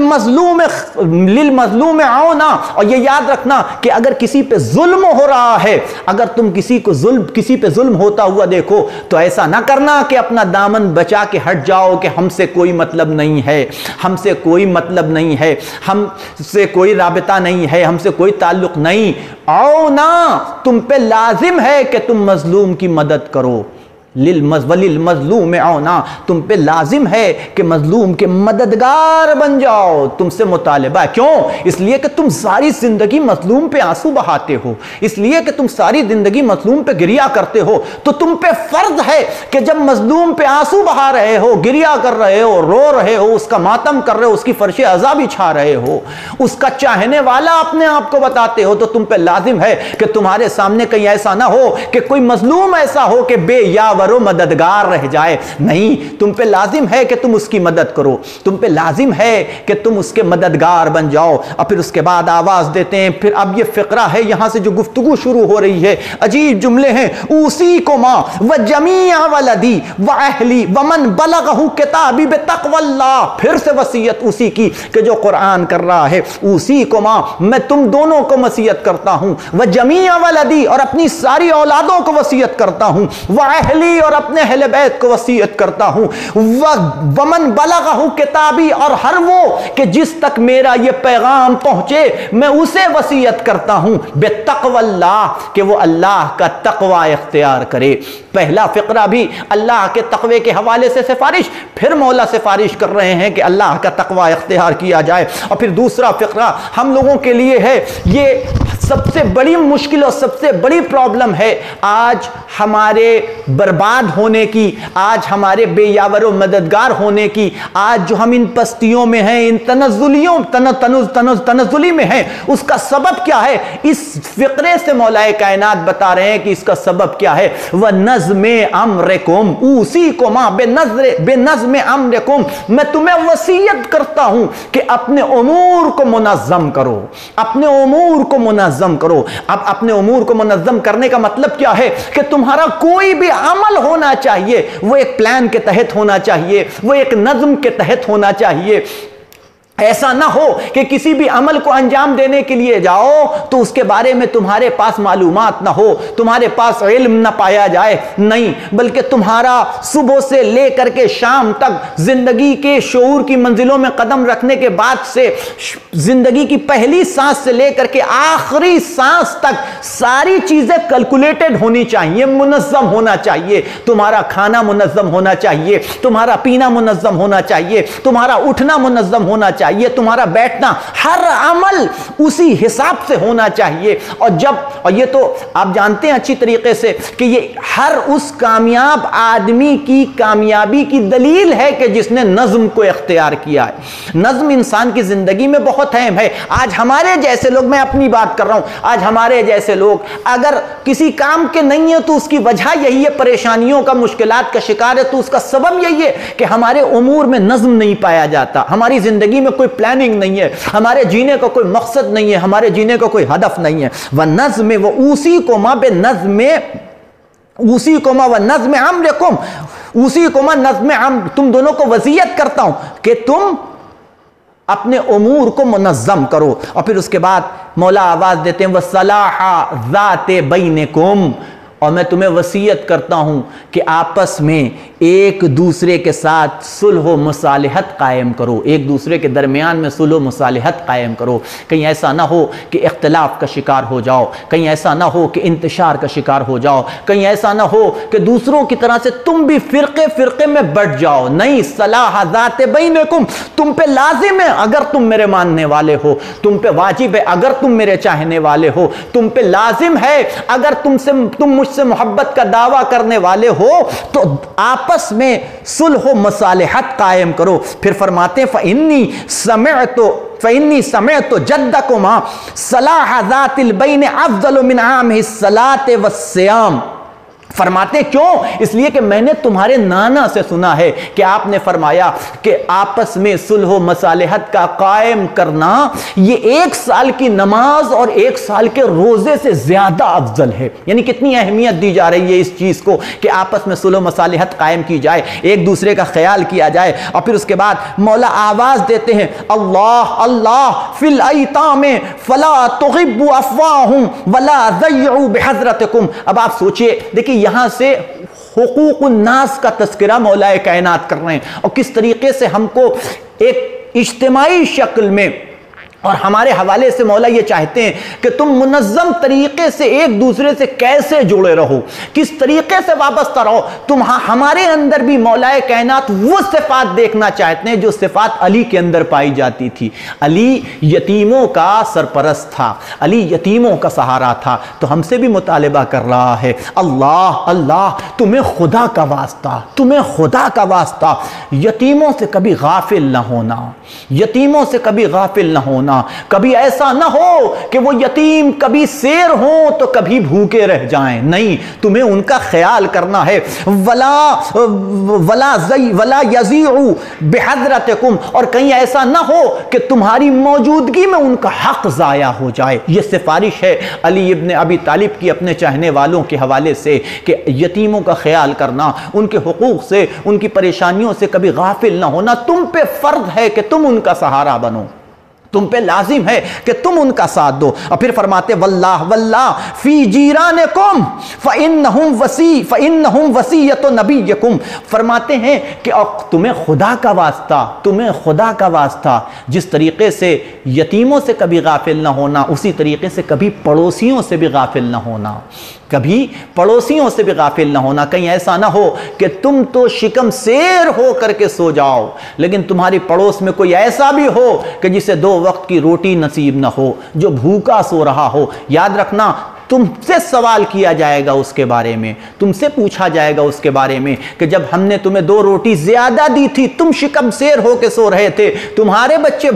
मज़लूम औना, और ये याद रखना कि अगर किसी पे जुल्म हो रहा है, अगर तुम किसी पे जुल्म होता हुआ देखो तो ऐसा ना करना कि अपना दामन बचा के हट जाओ कि हमसे कोई मतलब नहीं है, हमसे कोई मतलब नहीं है, हमसे कोई राबिता नहीं है, हमसे कोई ताल्लुक नहीं। आओ ना, तुम पे लाजिम है कि तुम मजलूम की मदद करो। लिल मजलूम औना, तुम पे लाजिम है कि मजलूम के मददगार बन जाओ। तुमसे मुतालिबा क्यों? इसलिए कि तुम सारी जिंदगी मजलूम पे आंसू बहाते हो, इसलिए कि तुम सारी जिंदगी मजलूम पे गिरिया करते हो, तो तुम पे फर्ज है कि जब मजलूम पे आंसू बहा रहे हो, गिरिया कर रहे हो, रो रहे हो, उसका मातम कर रहे हो, उसकी फर्शे अज़ा बिछा रहे हो, उसका चाहने वाला अपने आप को बताते हो, तो तुम पे लाजिम है कि तुम्हारे सामने कहीं ऐसा ना हो कि कोई मजलूम ऐसा हो कि बेया मददगार रह जाए। नहीं, तुम पे लाजिम है कि तुम उसकी मदद करो, तुम पे लाजिम है कि तुम उसके मददगार बन जाओ। और फिर उसके बाद आवाज देते हैं, फिर अब ये फिक्रा है, यहां से जो गुफ्तगू शुरू हो रही है, अजीब जुमले हैं। उसी को मां व जमीआ वलदी व अहली व मन बलगहु किताबी बितक़वल्लाह, फिर से वसीयत उसी की कि जो कुरान कर रहा है। उसी को मां, मैं तुम दोनों को वसीयत करता हूं, व जमीआ वलदी, और अपनी सारी औलादों को वसीयत करता हूं, व अहली, और अपने अहले बैत को वसीयत करता हूं, वमन बलगहु किताबी, और हर वो कि जिस तक मेरा ये पैगाम पहुंचे मैं उसे वसीयत करता हूं, बेतक़वल्लाह, कि वो अल्लाह का तक़वा इख्तियार करे। पहला फ़िक्रा भी अल्लाह के तक़वे के हवाले से सिफारिश, फिर मौला सिफारिश कर रहे हैं कि अल्लाह का तक़वा इख्तियार किया जाए। और फिर दूसरा फ़िक्रा हम लोगों के लिए है, ये सबसे बड़ी मुश्किल और सबसे बड़ी प्रॉब्लम है आज हमारे बर्बाद होने की, आज हमारे बेयावर व मददगार होने की, आज जो हम इन पस्तियों में हैं, इन तनज़ुली में हैं, उसका सबब क्या है? इस फ़िक्रे से मौलाए कायनात बता रहे हैं कि इसका सबब क्या है। वह नज़्मे अम्रकुम उसी को माँ बेनज़्मे अम्रकुम, मैं तुम्हें वसीयत करता हूं कि अपने उमूर को मुनज़्ज़म करो, अपने उमूर को मुनज़्ज़म करो। अब अपने उमूर को मुनज़्ज़म करने का मतलब क्या है कि तुम्हारा कोई भी अमल होना चाहिए वो एक प्लान के तहत होना चाहिए, वो एक नज़्म के तहत होना चाहिए। ऐसा ना हो कि किसी भी अमल को अंजाम देने के लिए जाओ तो उसके बारे में तुम्हारे पास मालूमात ना हो, तुम्हारे पास इल्म ना पाया जाए, नहीं, बल्कि तुम्हारा सुबह से लेकर के शाम तक जिंदगी के शऊर की मंजिलों में कदम रखने के बाद से जिंदगी की पहली सांस से लेकर के आखिरी सांस तक सारी चीजें कैलकुलेटेड होनी चाहिए, मुनज़्ज़म होना चाहिए। तुम्हारा खाना मुनज़्ज़म होना चाहिए, तुम्हारा पीना मुनज़्ज़म होना चाहिए, तुम्हारा उठना मुनज़्ज़म होना चाहिए, तुम्हारा बैठना, हर अमल उसी हिसाब से होना चाहिए। और ये तो आप जानते हैं अच्छी तरीके से कि ये हर उस कामयाब आदमी की कामयाबी की दलील है कि जिसने नज़्म को इख्तियार किया है। नज़्म इंसान की जिंदगी में बहुत अहम है। आज हमारे जैसे लोग, मैं अपनी बात कर रहा हूं, आज हमारे जैसे लोग अगर किसी काम के नहीं है तो उसकी वजह यही है, परेशानियों का, मुश्किलात का शिकार है, तो उसका सबब यही है कि हमारे उमूर में नज़्म नहीं पाया जाता, हमारी जिंदगी में कोई प्लानिंग नहीं है, हमारे जीने का कोई मकसद नहीं है, हमारे जीने का कोई हदफ नहीं है। वह नज़्म वो उसी को माँ बे नज़्म उसी को माँ व नज़्म अम्रकुम उसी को माँ नज़्म अम्र, तुम दोनों को वसीयत करता हूं कि तुम अपने उमूर को मुनज़्ज़म करो। और फिर उसके बाद मौला आवाज देते हैं वसलाहा ज़ाते बैनकुम, और मैं तुम्हें वसीयत करता हूं कि आपस में एक दूसरे के साथ सुलह व मुसालहत कायम करो, एक दूसरे के दरमियान में सुलह व मुसालहत कायम करो। कहीं ऐसा ना हो कि इख्तिलाफ का शिकार हो जाओ, कहीं ऐसा ना हो कि इंतशार का शिकार हो जाओ, कहीं ऐसा ना हो कि दूसरों की तरह से तुम भी फिरके फिरके में बढ़ जाओ। नहीं, सलाह ज़ाते बैनकुम, तुम पे लाजिम है अगर तुम मेरे मानने वाले हो, तुम पे वाजिब है अगर तुम मेरे चाहने वाले हो, तुम पे लाजिम है अगर तुम मुझसे मोहब्बत का दावा करने वाले हो तो आपस में सुलह मसालिहत कायम करो। फिर फरमाते फ़इन्नी समिअतु जद्दकुमा सलाह ज़ातिल बैन अफ़ज़लु मिन आमिहि सलात वस्सियाम। फरमाते क्यों? इसलिए कि मैंने तुम्हारे नाना से सुना है कि आपने फरमाया कि आपस में सुलह मसालिहत का कायम करना ये 1 साल की नमाज और 1 साल के रोजे से ज्यादा अफजल है। यानी कितनी अहमियत दी जा रही है इस चीज को कि आपस में सुलह मसालिहत कायम की जाए, एक दूसरे का ख्याल किया जाए। और फिर उसके बाद मौला आवाज देते हैं अल्लाह अल्लाह फिल अयतामे फला तुग़िब्बु अफ़वाहुम वला ज़य्यु बिहज़रतिकुम। अब आप सोचिए, देखिए यहां से हुकूक़ उन्नास का तज़किरा मौलाए कायनात कर रहे हैं और किस तरीके से हमको एक इज्तिमाई शक्ल में और हमारे हवाले से मौला ये चाहते हैं कि तुम मुनज़्ज़म तरीके से एक दूसरे से कैसे जुड़े रहो, किस तरीके से वाबस्ता रहो। तुम हमारे अंदर भी मौलाए कायनात वो सिफात देखना चाहते हैं जो सिफात अली के अंदर पाई जाती थी। अली यतीमों का सरपरस्त था, अली यतीमों का सहारा था। तो हमसे भी मुतालिबा कर रहा है अल्लाह अल्लाह तुम्हें खुदा का वास्ता, तुम्हें खुदा का वास्ता यतीमों से कभी गाफिल ना होना, यतीमों से कभी गाफिल ना होना। कभी ऐसा ना हो कि वो यतीम कभी शेर हो तो कभी भूखे रह जाएं, नहीं, तुम्हें उनका ख्याल करना है। वला यज़ीउ बिहज़रतिकुम, और कहीं ऐसा ना हो कि तुम्हारी मौजूदगी में उनका हक ज़ाया हो जाए। यह सिफारिश है अली इब्न अबी तालिब की अपने चाहने वालों के हवाले से कि यतीमों का ख्याल करना, उनके हुकूक से, उनकी परेशानियों से कभी गाफिल ना होना। तुम पे फर्ज है कि तुम उनका सहारा बनो, तुम पे लाजिम है कि तुम उनका साथ दो। और फिर फरमाते वल्लाह वल्लाह फी जीरानिकुम फइन्नहुम वसीयतु नबिय्यकुम। फरमाते हैं कि तुम्हें खुदा का वास्ता, तुम्हें खुदा का वास्ता, जिस तरीके से यतीमों से कभी गाफिल ना होना, उसी तरीके से कभी पड़ोसियों से भी गाफिल ना होना। कभी पड़ोसियों से भी गाफिल ना होना। कहीं ऐसा ना हो कि तुम तो शिकम शेर हो करके सो जाओ, लेकिन तुम्हारी पड़ोस में कोई ऐसा भी हो कि जिसे 2 वक्त की रोटी नसीब ना हो, जो भूखा सो रहा हो। याद रखना, तुमसे सवाल किया जाएगा उसके बारे में, तुमसे पूछा जाएगा उसके बारे में कि जब हमने तुम्हें 2 रोटी ज्यादा दी थी, तुम शिकम शेर होके सो रहे थे, तुम्हारे बच्चे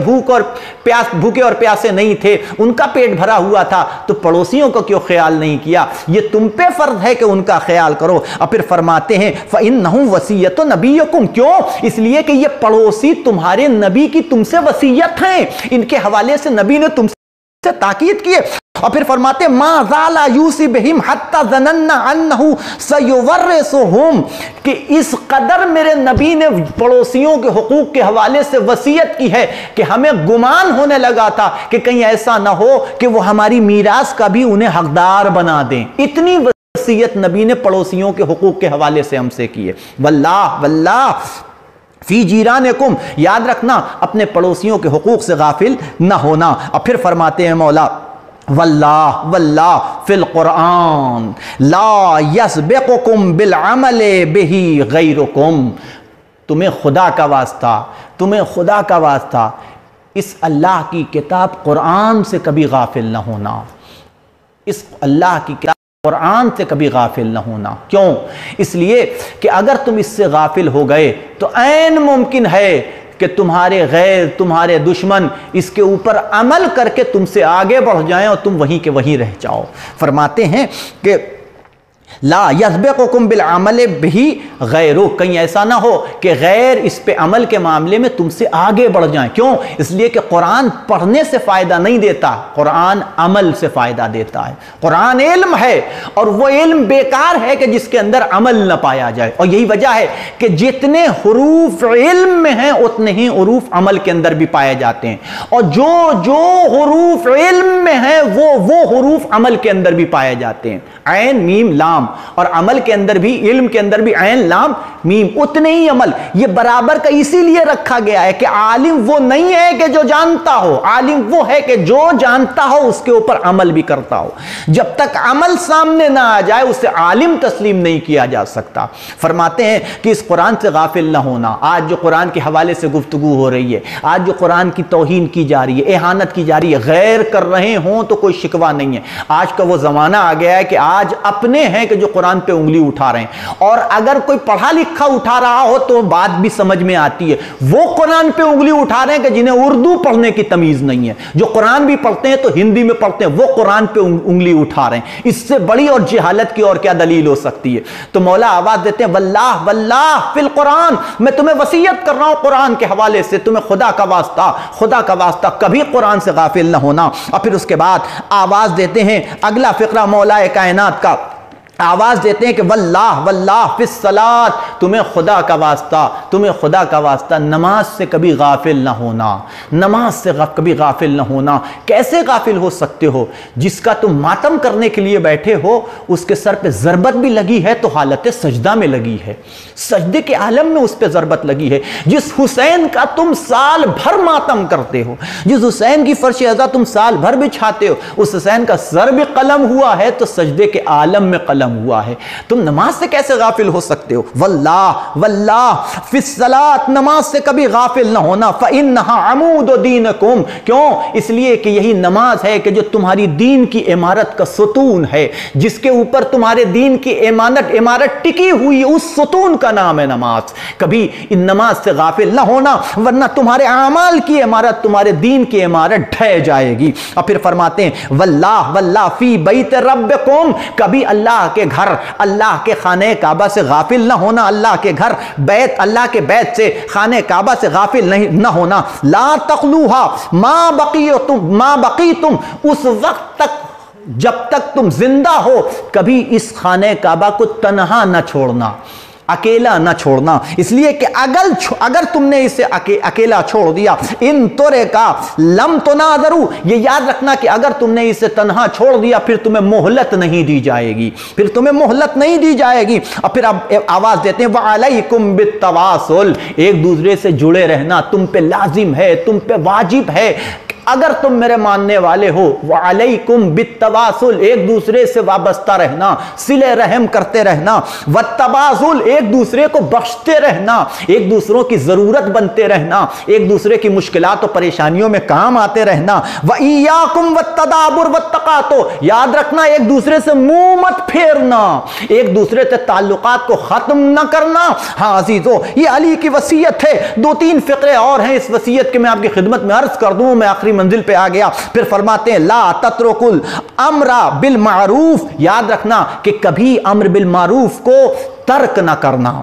भूखे और प्यासे नहीं थे, उनका पेट भरा हुआ था, तो पड़ोसियों को क्यों ख्याल नहीं किया? ये तुम पे फर्ज है कि उनका ख्याल करो। और फिर फरमाते हैं फ़इन्नहु वसीयतु नबिय्यकुम, क्यों? इसलिए कि ये पड़ोसी तुम्हारे नबी की तुमसे वसीयत हैं, इनके हवाले से नबी ने तुमसे ताकीद की है। और फिर फरमाते मा ज़ाला यूसी बिहिम हत्ता ज़नन्ना अन्नहु सयुवर्रिसुहुम, कि इस कदर मेरे नबी ने पड़ोसियों के हुकूक के हवाले से वसीयत की है कि हमें गुमान होने लगा था कि कहीं ऐसा ना हो कि वो हमारी मीरास का भी उन्हें हकदार बना दें। इतनी वसीयत नबी ने पड़ोसियों के हुकूक के हवाले से हमसे की है। वल्लाह वल्लाह फी जीरानिकुम, याद रखना अपने पड़ोसियों के हुकूक से गाफिल न होना। और फिर फरमाते हैं मौला वल्लाह वल्लाह फिल कुरान ला यस्बिकुकुम बिल अमले बिही गैरुकुम, तुम्हें खुदा का वास्ता, तुम्हें खुदा का वास्ता इस अल्लाह की किताब कुरान से कभी गाफिल न होना, इस अल्लाह की किताब कुरान से कभी गाफिल न होना। क्यों? इसलिए कि अगर तुम इससे गाफिल हो गए तो ऐन मुमकिन है कि तुम्हारे गैर, तुम्हारे दुश्मन इसके ऊपर अमल करके तुमसे आगे बढ़ जाएं और तुम वहीं के वहीं रह जाओ। फरमाते हैं कि ला यस्बिकुकुम बिल अमल बिही गैरु, कहीं ऐसा ना हो कि गैर इस पे अमल के मामले में तुमसे आगे बढ़ जाएं। क्यों? इसलिए कि कुरान पढ़ने से फायदा नहीं देता, कुरान अमल से फायदा देता है। कुरान इल्म है और वो इल्म बेकार है कि जिसके अंदर अमल न पाया जाए। और यही वजह है कि जितने हुरूफ इल्म में हैं उतने ही हुरूफ अमल के अंदर भी पाए जाते हैं, और जो जो हुरूफ इल्म में है वो हुरूफ अमल के अंदर भी पाए जाते हैं। ऐन मीम लाम, और अमल के अंदर भी, इल्म के अंदर भी ऐन लाम मीम, उतने ही अमल। ये बराबर का इसीलिए रखा गया है कि आलिम वो नहीं है कि जो जानता हो, आलिम वो है कि जो जानता हो उसके ऊपर अमल भी करता हो। जब तक अमल सामने ना आ जाए उसे आलिम तस्लीम नहीं किया जा सकता। फरमाते हैं कि इस कुरान से गाफिल ना होना। आज जो कुरान के हवाले से गुफ्तगू हो रही है, आज जो कुरान की तौहीन की जा रही है, एहानत की जा रही है, गैर कर रहे हों तो कोई शिकवा नहीं है। आज का वो जमाना आ गया है कि आज अपने हैं कि जो कुरान पे उंगली उठा रहे हैं, और अगर कोई पढ़ा लिखा उठा रहा हो तो बात भी समझ में आती है। वो कुरान पे उंगली उठा रहे हैं कि जिन्हें उर्दू पढ़ने की तमीज नहीं है, जो कुरान भी पढ़ते हैं तो हिंदी में पढ़ते हैं, वो कुरान पे उंगली उठा रहे हैं। इससे बड़ी और जहालत की और क्या दलील हो सकती है? तो मौला आवाज देते हैं वल्लाह वल्लाह फिल कुरान, मैं तुम्हें वसीयत कर रहा हूं कुरान के हवाले से, तुम्हें खुदा का वास्ता, खुदा का वास्ता कभी कुरान से गाफिल न होना। और फिर उसके बाद आवाज देते हैं, अगला फिक्रा मौला कायनात का, आवाज देते हैं कि वल्लाह वल्लाह फिस सलात, तुम्हें खुदा का वास्ता, तुम्हें खुदा का वास्ता नमाज से कभी गाफिल ना होना, नमाज से कभी गाफिल ना होना। कैसे गाफिल हो सकते हो? जिसका तुम मातम करने के लिए बैठे हो उसके सर पे ज़रबत भी लगी है तो हालत सजदा में लगी है, सजदे के आलम में उस पर ज़रबत लगी है। जिस हुसैन का तुम साल भर मातम करते हो, जिस हुसैन की फर्श अज़ा तुम साल भर बिछाते हो, उस हुसैन का सर भी कलम हुआ है तो सजदे के आलम में कलम हुआ है। तुम नमाज से कैसे गाफिल हो सकते हो? वल्लाह वल्लाह फिस सलात, नमाज से कभी गाफिल ना होना। फ़इन्नहा अमूद दीनकुम, क्यों? इसलिए कि यही नमाज है कि जो तुम्हारी दीन की इमारत का सुतून है, जिसके ऊपर तुम्हारे दीन की इमारत टिकी हुई, उस सुतून का नाम है नमाज। कभी इन नमाज से गाफिल ना होना, वरना तुम्हारे आमाल की इमारत, तुम्हारे दीन की इमारत ढह जाएगी। और फिर फरमाते हैं वल्लाह वल्लाह फी बैत रब्बिकुम, कभी अल्लाह के घर, अल्लाह के खाने काबा से गाफिल ना होना, अल्लाह के घर बैत, अल्लाह के बैत से, खाने काबा से गाफिल नहीं ना होना। ला तखलूहा मा बकी तुम, उस वक्त तक जब तक तुम जिंदा हो कभी इस खाने काबा को तन्हा न छोड़ना, अकेला न छोड़ना। इसलिए कि अगर तुमने इसे अकेला छोड़ दिया, इन तोरे का लम तो ना दरू, ये याद रखना कि अगर तुमने इसे तन्हा छोड़ दिया फिर तुम्हें मोहलत नहीं दी जाएगी, फिर तुम्हें मोहलत नहीं दी जाएगी। और फिर अब आवाज देते हैं वअलैकुम बित्तवासुल, एक दूसरे से जुड़े रहना तुम पे लाजिम है, तुम पे वाजिब है। अगर तुम मेरे मानने वाले हो, वअलैकुम बित्तवासुल, एक दूसरे से वाबस्ता रहना, सिले रहम करते रहना, वत्तबाजुल, एक दूसरे को बख्शते रहना, एक दूसरों की जरूरत बनते रहना, एक दूसरे की मुश्किलात और परेशानियों में काम आते रहना, व इय्याकुम वत्तदाबुर वत्तकातो, याद रखना एक दूसरे से मुंह मत फेरना, एक दूसरे से ताल्लुकात को खत्म न करना। हाँ अजीजों, ये अली की वसीयत है। 2-3 फिक्रे और हैं इस वसीयत के, मैं आपकी खिदमत में अर्ज कर दूं, मैं आखिरी मंजिल पे आ गया। फिर फरमाते हैं ला तत्रुकुल अम्रा बिल मारूफ, याद रखना कि कभी अम्र बिल मारूफ को तर्क ना करना,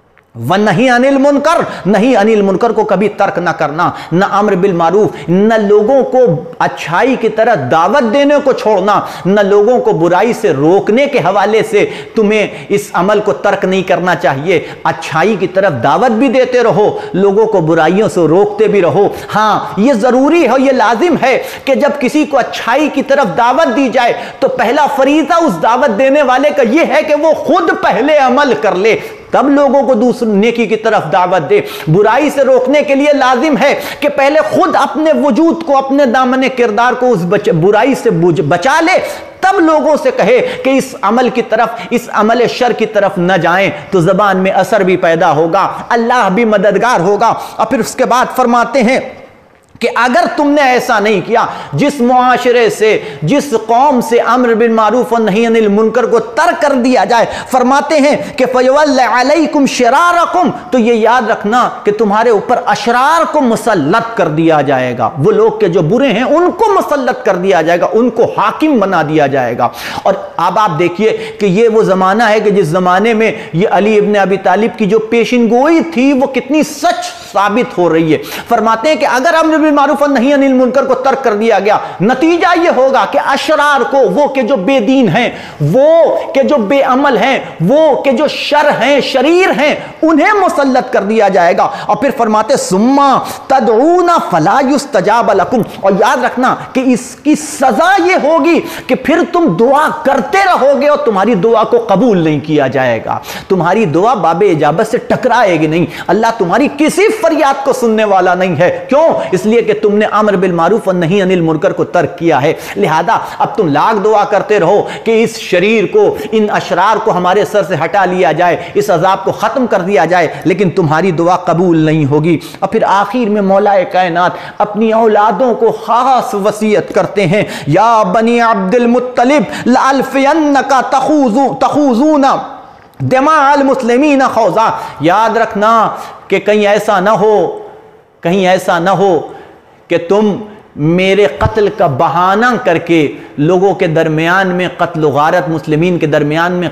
व नहीं अनिल मुनकर, नहीं अनिल मुनकर को कभी तर्क ना करना, न अम्र बिल मारूफ, न लोगों को अच्छाई की तरह दावत देने को छोड़ना, न लोगों को बुराई से रोकने के हवाले से तुम्हें इस अमल को तर्क नहीं करना चाहिए। अच्छाई की तरफ दावत भी देते रहो, लोगों को बुराइयों से रोकते भी रहो। हाँ ये जरूरी है, ये लाजिम है कि जब किसी को अच्छाई की तरफ दावत दी जाए तो पहला फरीजा उस दावत देने वाले का यह है कि वो खुद पहले अमल कर ले, तब लोगों को दूसरी नेकी की तरफ दावत दे। बुराई से रोकने के लिए लाजिम है कि पहले खुद अपने वजूद को, अपने दामने किरदार को उस बुराई से बचा ले, तब लोगों से कहे कि इस अमल की तरफ, इस अमल शर की तरफ न जाएं, तो जबान में असर भी पैदा होगा, अल्लाह भी मददगार होगा। और फिर उसके बाद फरमाते हैं कि अगर तुमने ऐसा नहीं किया, जिस मुआशरे से, जिस कौम से अम्र बिल मारूफ और नही अनिल मुनकर को तर्क कर दिया जाए, फरमाते हैं कि फयवल्ल अलैकुम शिरारकुम, तो ये याद रखना कि तुम्हारे ऊपर अशरार को मुसल्लत कर दिया जाएगा। वो लोग के जो बुरे हैं उनको मुसल्लत कर दिया जाएगा, उनको हाकिम बना दिया जाएगा। और अब आप देखिए कि ये वो जमाना है कि जिस जमाने में ये अली इब्ने अबी तालिब की जो पेशिनगोई थी वो कितनी सच साबित हो रही है। फरमाते हैं कि अगर अम्र बिल मारूफ और नही अनिल मुनकर को तर्क कर दिया गया, नतीजा यह होगा कि अशरार को, वो के जो बेदीन हैं, वो के जो बेअमल हैं, वो के जो शर हैं, शरीर हैं, उन्हें मुसल्लत कर दिया जाएगा। और फिर फरमाते सुम्मा तदऊना फला युस्तजाब लकुम, और याद रखना कि इसकी सजा यह होगी कि फिर तुम दुआ करते रहोगे और तुम्हारी दुआ को कबूल नहीं किया जाएगा, तुम्हारी दुआ बाबे इजाबत से टकराएगी नहीं, अल्लाह तुम्हारी किसी फरियाद को सुनने वाला नहीं है। क्यों? इसलिए कि तुमने अम्र बिल मारूफ और नहीं अनिल मुनकर को तर्क किया है। लिहाजा अब तुम लाख दुआ करते रहो कि इस शरीर को, इन अशरार को हमारे सर से हटा लिया जाए, इस अजाब को खत्म कर दिया जाए, लेकिन तुम्हारी दुआ कबूल नहीं होगी। और फिर आखिर में मौलाए कायनात अपनी औलादों को खास वसीयत करते हैं, या बनी अब्दुल मुत्तलिब लअल्फियन्नका तखूज़ूना दिमाअल मुस्लिमीन खौज़ा, याद रखना कि कहीं ऐसा ना हो, कहीं ऐसा ना हो कि तुम मेरे कत्ल का बहाना करके लोगों के दरमियान में कत्ल गारत, मुस्लिमीन के दरमियान में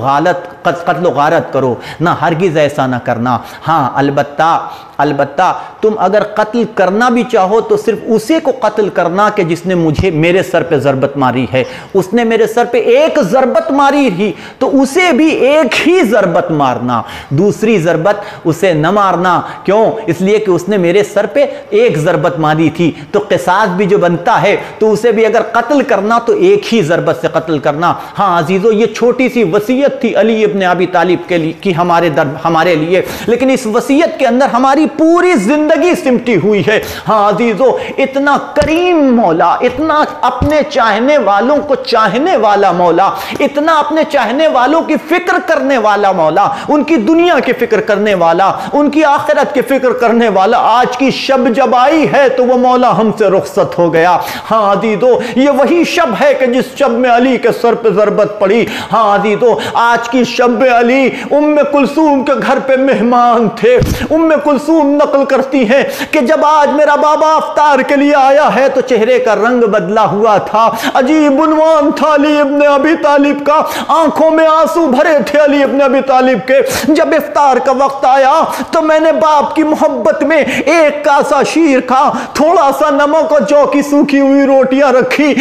कत्ल गारत करो ना, हरगिज़ ऐसा ना करना। हाँ अलबत्ता तुम अगर कत्ल करना भी चाहो तो सिर्फ उसे को कत्ल करना कि जिसने मेरे सर पे ज़रबत मारी है। उसने मेरे सर पे एक ज़रबत मारी ही तो उसे भी एक ही ज़रबत मारना, दूसरी ज़रबत उसे न मारना। क्यों? इसलिए कि उसने मेरे सर पे एक ज़रबत मारी थी, तो क़िसास भी जो बनता है तो उसे भी अगर कत्ल करना तो एक ही ज़रबत से कत्ल करना। हाँ अजीज़ों, ये छोटी सी वसीयत थी अली इब्ने अबी तालिब के लिए कि हमारे लिए, लेकिन इस वसीयत के अंदर हमारी पूरी जिंदगी सिमटी हुई है। हाँ अजीजों, इतना करीम मौला, इतना अपने चाहने वालों को चाहने वाला मौला, इतना अपने चाहने वालों की फिक्र करने वाला मौला, उनकी दुनिया की फिक्र करने वाला, उनकी आखिरत की फिक्र करने वाला, आज की शब जब आई है तो वो मौला हमसे रुखसत हो गया। हाँ अजीजों, ये वही शब है कि जिस शब में अली के सर पे ज़रबत पड़ी। हाँ अजीजों, आज की शब अली उम्मे कुलसूम के घर पे मेहमान थे। उम्मे कुलसूम नकल करती हैं कि जब आज मेरा बाबा अफ्तार के लिए आया है तो चेहरे का रंग बदला हुआ था, अजीब उन्वान था अली इब्ने अबी तालिब का, आंखों में आंसू भरे थे अली इब्ने अबी तालिब के। जब इफ्तार का वक्त आया तो मैंने बाप की मोहब्बत में एक कासा शीर खा, थोड़ा सा नमक और जौ की सूखी हुई रोटियां रखी कि जिस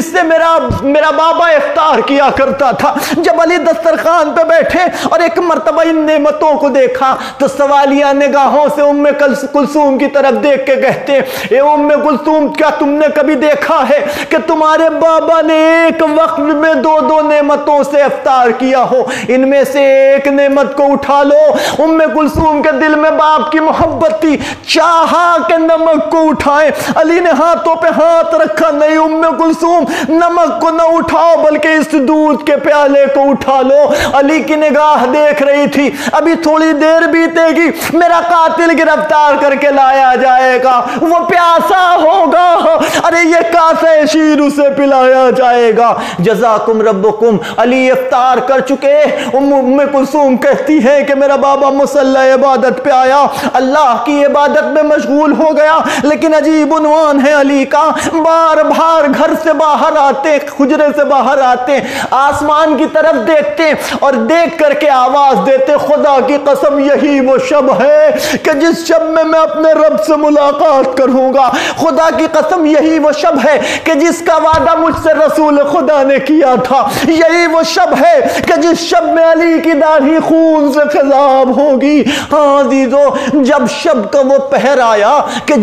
जिससे मेरा बाबा इफ्तार किया करता था। जब अली दस्तरखान पे बैठे और एक मर्तबा इन नेमतों को देखा तो सवालिया निगाहों से उम्मे कुलसूम की तरफ देख के कहते, ए उम्मे कुलसूम, क्या तुमने कभी देखा है कि तुम्हारे बाबा ने एक वक्त में दो दो नेमतों से इफ्तार किया हो? इनमें से एक नेमत को उठा लो। उम्मे कुलसूम के दिल में बाप की मोहब्बत थी, चाहा कि नमक को उठाएं। अली ने हाथों पे हाथ रखा, नहीं उम्मे कुलसूम, नमक को न उठाओ बल्कि इस दूध के प्याले को उठा लो। अली की निगाह देख रही थी, अभी थोड़ी देर बीतेगी, मेरा कातिल गिरफ्तार करके लाया जाएगा, वो प्यासा होगा, अरे ये कासे शीर उसे पिलाया जाएगा। जज़ाकुम रब्बुकुम। अली इफ्तार कर चुके। उम्मे कुलसूम कहती है कि मेरा बाबा मुसल्ला इबादत पे आया, अल्लाह की इबादत में मशगूल हो गया। लेकिन अजीब उन्वान है अली का, बार बार घर से बाहर आते, हुजरे से बाहर आते, आसमान की तरफ देखते और देख करके आवाज देते, खुदा की कसम यही वो शब है कि जिस शब में मैं अपने रब से मुलाकात करूंगा। खुदा की कसम यही वो शब है कि जिसका वादा मुझसे रसूल खुदा ने किया था। यही वो शब है कि जिस शब में अली की दाढ़ी खून से खिलाब होगी। हाँ अजीजों, जब शब का वो पहर आया कि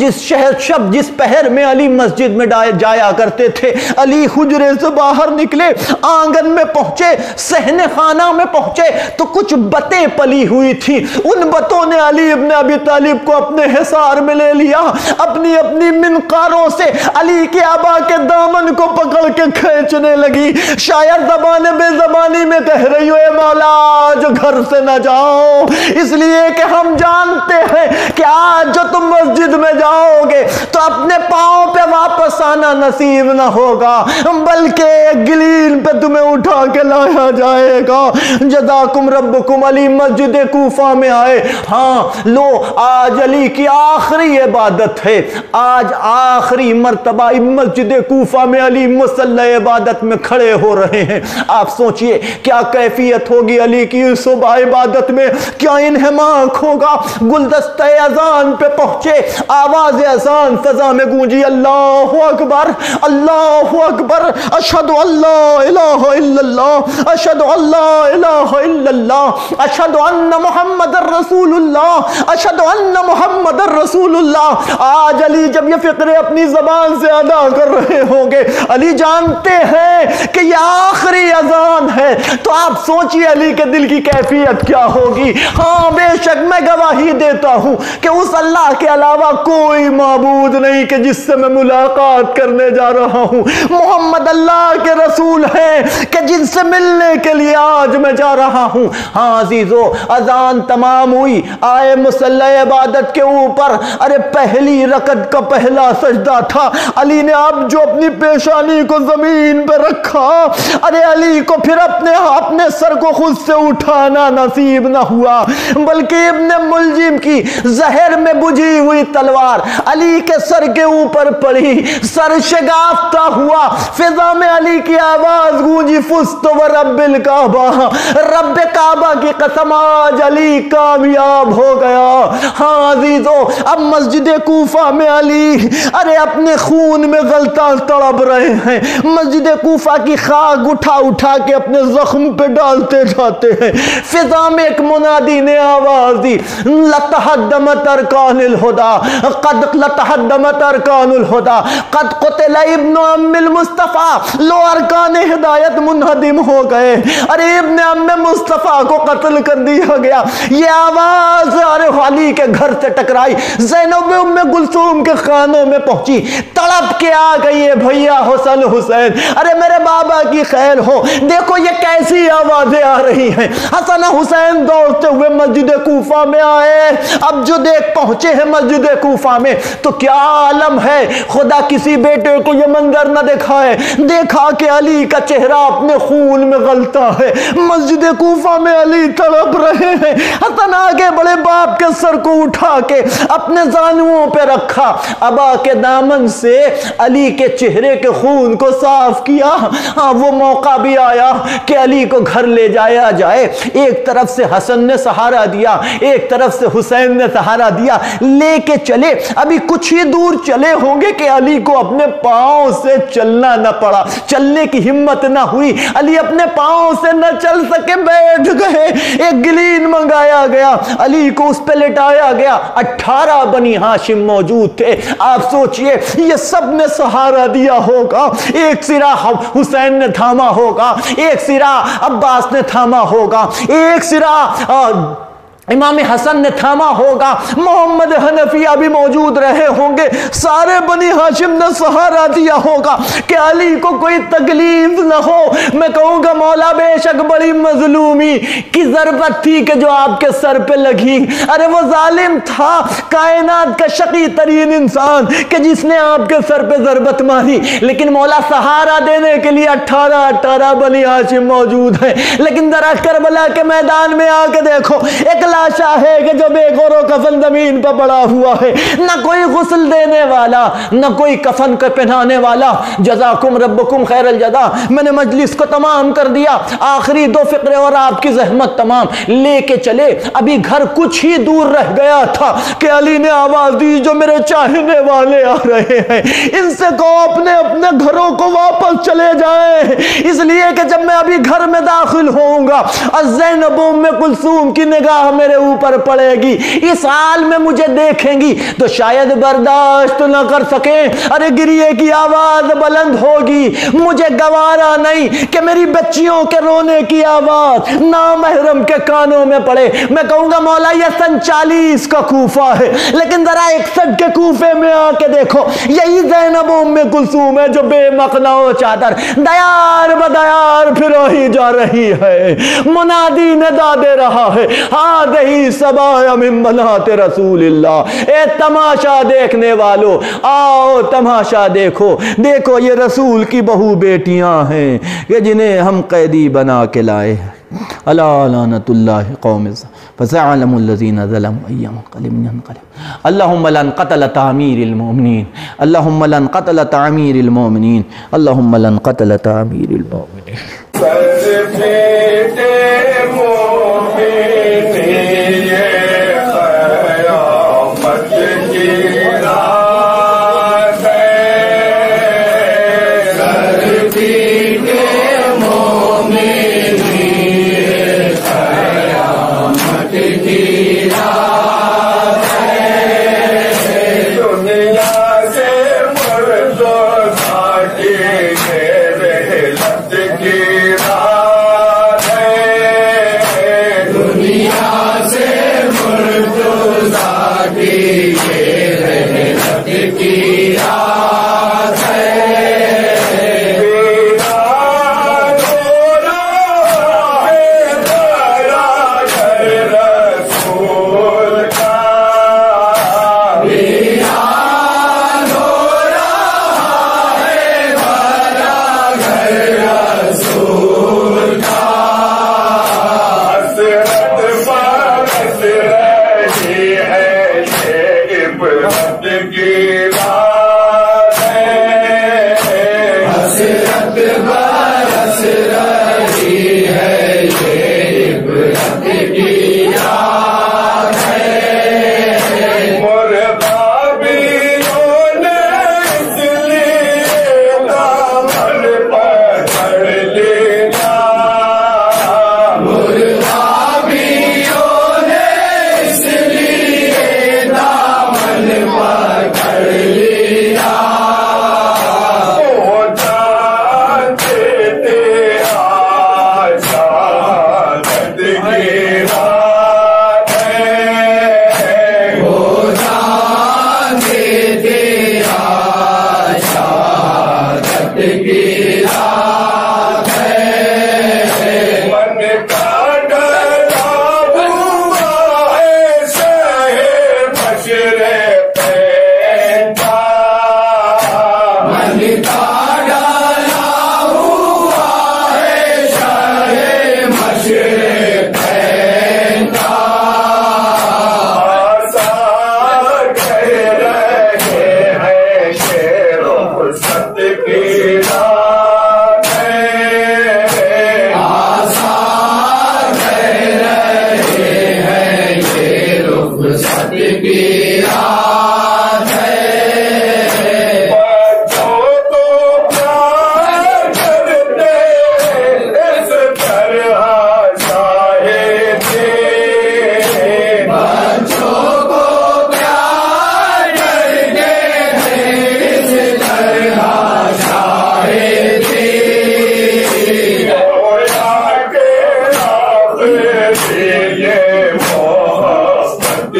जिस पहर में अली मस्जिद में जाया करते थे, अली हुजरे से बाहर निकले, आंगन में पहुंचे, सहने खाना में पहुंचे तो कुछ बतें पली हुई थी। उन बतों ने अली इब्ने अबी तालिब को अपने हिसार में ले लिया। अपनी अपनी मिनकारों से अली के आबा के दामन को पकड़ के खींचने लगी। शायद ज़बान बेज़बानी में कह रही हो, ए मौला आज घर से न जाओ, इसलिए कि हम जानते हैं कि आज जो तुम मस्जिद में जाओगे तो अपने पांव पे वापस आना नसीब न होगा, बल्कि गिलीन पे तुम्हें उठा के लाया जाएगा। जज़ाकुम रब्बुकुम। अली मस्जिद कूफा में आए। हाँ लो, आज अली की आखिरी इबादत है, आज आखिरी मर्तबा मस्जिद कूफा में अली मुसल्ला इबादत में खड़े हो रहे हैं। आप सोचिए क्या कैफियत होगी अली की सुबह इबादत में, क्या इन्हमाक होगा। गुलदस्ता अजान पे पहुंचे, आवाज अजान फजा में गूंजी, अल्लाहु अकबर, अल्लाहु अकबर, अशहदु अल्ला इलाहा इल्लल्लाह, अशहदु अल्ला इलाहा इल्लल्लाह, अशहदु अन्ना मुहम्मदर रसूलुल्लाह, अशहदु अन्ना मुहम्मदर रसूलुल्लाह। आज अली जब ये फिक्रे अपनी जबान से अदा कर रहे होंगे, अली जानते हैं कि यह आखिरी अजान है, तो आप सोचिए अली के दिल की कैफियत क्या होगी। हाँ बेशक मैं गवाही देता हूं कि उस अल्लाह के अलावा कोई माबूद नहीं कि जिससे मैं मुलाकात करने जा रहा हूं। मोहम्मद अल्लाह के रसूल हैं कि जिनसे मिलने के लिए आज मैं जा रहा हूं। हाँ अजीजों, अजान तमाम हुई, आए मुसल्ला इबादत के ऊपर। अरे पहली रकत का पहला सजदा था, अली ने अब जो अपनी पेशानी को जमीन पर रखा, अरे अली को फिर अपने सर को खुद से उठाना नसीब न हुआ, बल्कि इब्ने मुलजिम की जहर में बुझी हुई तलवार अली के सर के ऊपर पड़ी। सर शगाफ्ता हुआ, फिजा में अली की आवाज गूंजी, फुस्तु व रब्बिल काबा, रब काबा की कसम आज अली कामयाब हो गया। हाँ अजीजों, अब मस्जिद कूफा में अली अरे अपने खून में गलता तड़प रहे हैं। मस्जिद कूफा की खाक उठा उठा के अपने जख्म पे डालते जाते हैं। फिजा में एक मुनादी ने आवाज दी, लतहद्दमत अरकानुल हुदा, कद लतहद्दमत अरकानुल हुदा, कद क़ुतिला इब्नु अम्मिल मुस्तफ़ा। लो अरकान हिदायत मुनहदिम हो गए, अरे इब्ने अम्मे मुस्तफ़ा को कत्ल कर दिया गया। ये आवाज अरे अली के घर से टकराई, ज़ैनब उम्मे कुलसूम के खानों में पहुंची, तड़प के आ गई है, भैया हुसैन हुसैन, अरे मेरे बाबा की खैर हो। देखो ये कैसी आवाजें आ रही हैं। हसन हुसैन दौड़ते हुए मस्जिद कूफा में आए। अब जो देख पहुंचे हैं मस्जिद कूफा में तो क्या आलम है, खुदा किसी बेटे को ये मंजर न दिखाए। देखा कि अली का चेहरा अपने खून में गलता है। मस्जिद कूफा में अली तड़प रहे हैं। हसन आगे बड़े बाप के सर को उठा के अपने जानुओं पे रखा, अबा के दामन से अली के चेहरे के खून को साफ किया। हाँ वो मौका भी आया कि अली को घर ले जाया जाए। एक तरफ से हसन ने सहारा दिया, एक तरफ से हुसैन ने सहारा दिया, लेके चले। अभी कुछ ही दूर चले होंगे कि अली को अपने पांव से चलना न पड़ा, चलने की हिम्मत न हुई, अली अपने पांव से न चल सके, बैठ गए। एक गिलीन मंगाया गया, अली को उस पे लिटाया गया। 18 बनी हाशिम मौजूद थे। आप सोचिए ये सब ने सहारा दिया होगा। एक सिरा हुसैन ने थामा होगा, एक सिरा अब्बास ने थामा होगा, एक सिरा इमाम हसन ने थामा होगा, मोहम्मद हनफिया भी मौजूद रहे होंगे। सारे बनी हाशिम ने सहारा दिया होगा कि अली को कोई तकलीफ न हो। मैं कहूंगा मौला बेशक बड़ी मजलूमी की जरूरत थी कि जो आपके सर पे लगी। अरे वो जालिम था, कायनात का शकी तरीन इंसान कि जिसने आपके सर पे जरबत मारी, लेकिन मौला सहारा देने के लिए 18 बनी हाशिम मौजूद है। लेकिन जरा करबला के मैदान में आके देखो, एक लाशा है कि जो बेगौरो कफन जमीन पर पड़ा हुआ है, न कोई गुस्ल देने वाला, न कोई कफन को पहनाने वाला। जज़ाकुम रब्बुकुम खैरल जज़ा। मैंने मजलिस को तमाम कर दिया, आखिरी 2 फिक्रे और आपकी जहमत तमाम लेके चले। अभी घर कुछ ही दूर रह गया था कि अली ने आवाज दी, जो मेरे चाहने वाले आ रहे हैं इनसे कहो अपने अपने घरों को वापस चले जाएं, इसलिए कि जब मैं अभी घर में दाखिल होऊंगा और ज़ैनब उम्मे कुलसूम की निगाह मेरे ऊपर पड़ेगी, इस हाल में मुझे देखेंगी तो शायद बर्दाश्त न कर सके। अरे गिरिए की आवाज बुलंद होगी, मुझे गवारा नहीं कि मेरी बच्चियों के रोने की आवाज नामहरम के कानों में पड़े। मैं कहूंगा मौला ये 47 का कूफा है, लेकिन जरा 61 के कूफे में आके देखो, यही ज़ैनब उम्मे कुलसूम है जो बेमकना चादर दयार बदयार फिर ही जा रही है। मुनादी निदा दे रहा है, हादही सबाया मिन मनाते रसूलिल्लाह। ए तमाशा देखने वालों, आओ तमाशा देखो, देखो ये रसूल की बहू बेटियां हैं कि जिन्हें हम कैदी बना के लाए। अला लानतुल्लाहि कौम फसअलमुल लज़ीना ज़लमू अय्यम क़लिम यनक़लिब। अल्लाहुम्मा लन क़तल तामीरिल मोमिनीन, अल्लाहुम्मा लन क़तल तामीरिल मोमिनीन, अल्लाहुम्मा लन क़तल तामीरिल मोमिनीन। बच्चों तो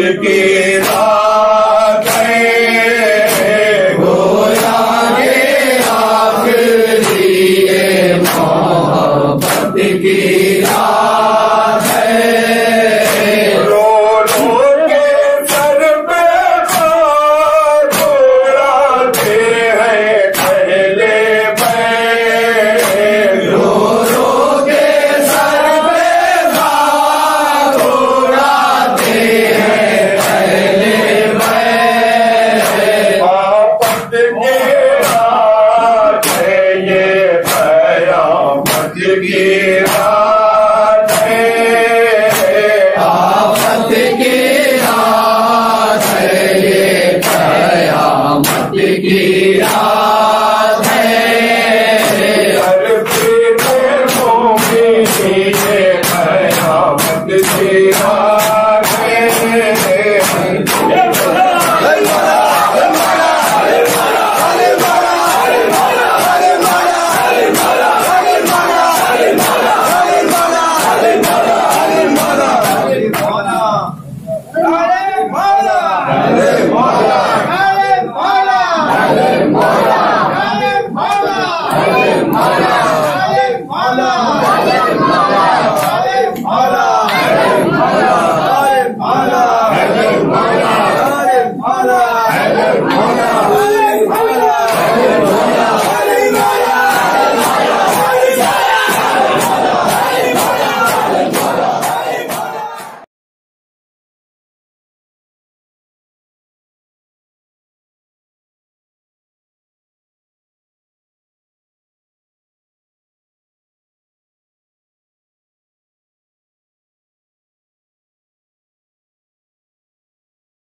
की रात है, गोया के आखिरी ये मोहब्बत की रात है। रो रो के सर पे खार उड़ाते हैं पहले पैर, रो रो के सर पे खार उड़ाते हैं पहले पैर। आफत की रात है ये, कयामत की रात है, आफत की रात है ये, कयामत की रात है। धरती पे मोमिन ये कयामत की रात है। मौला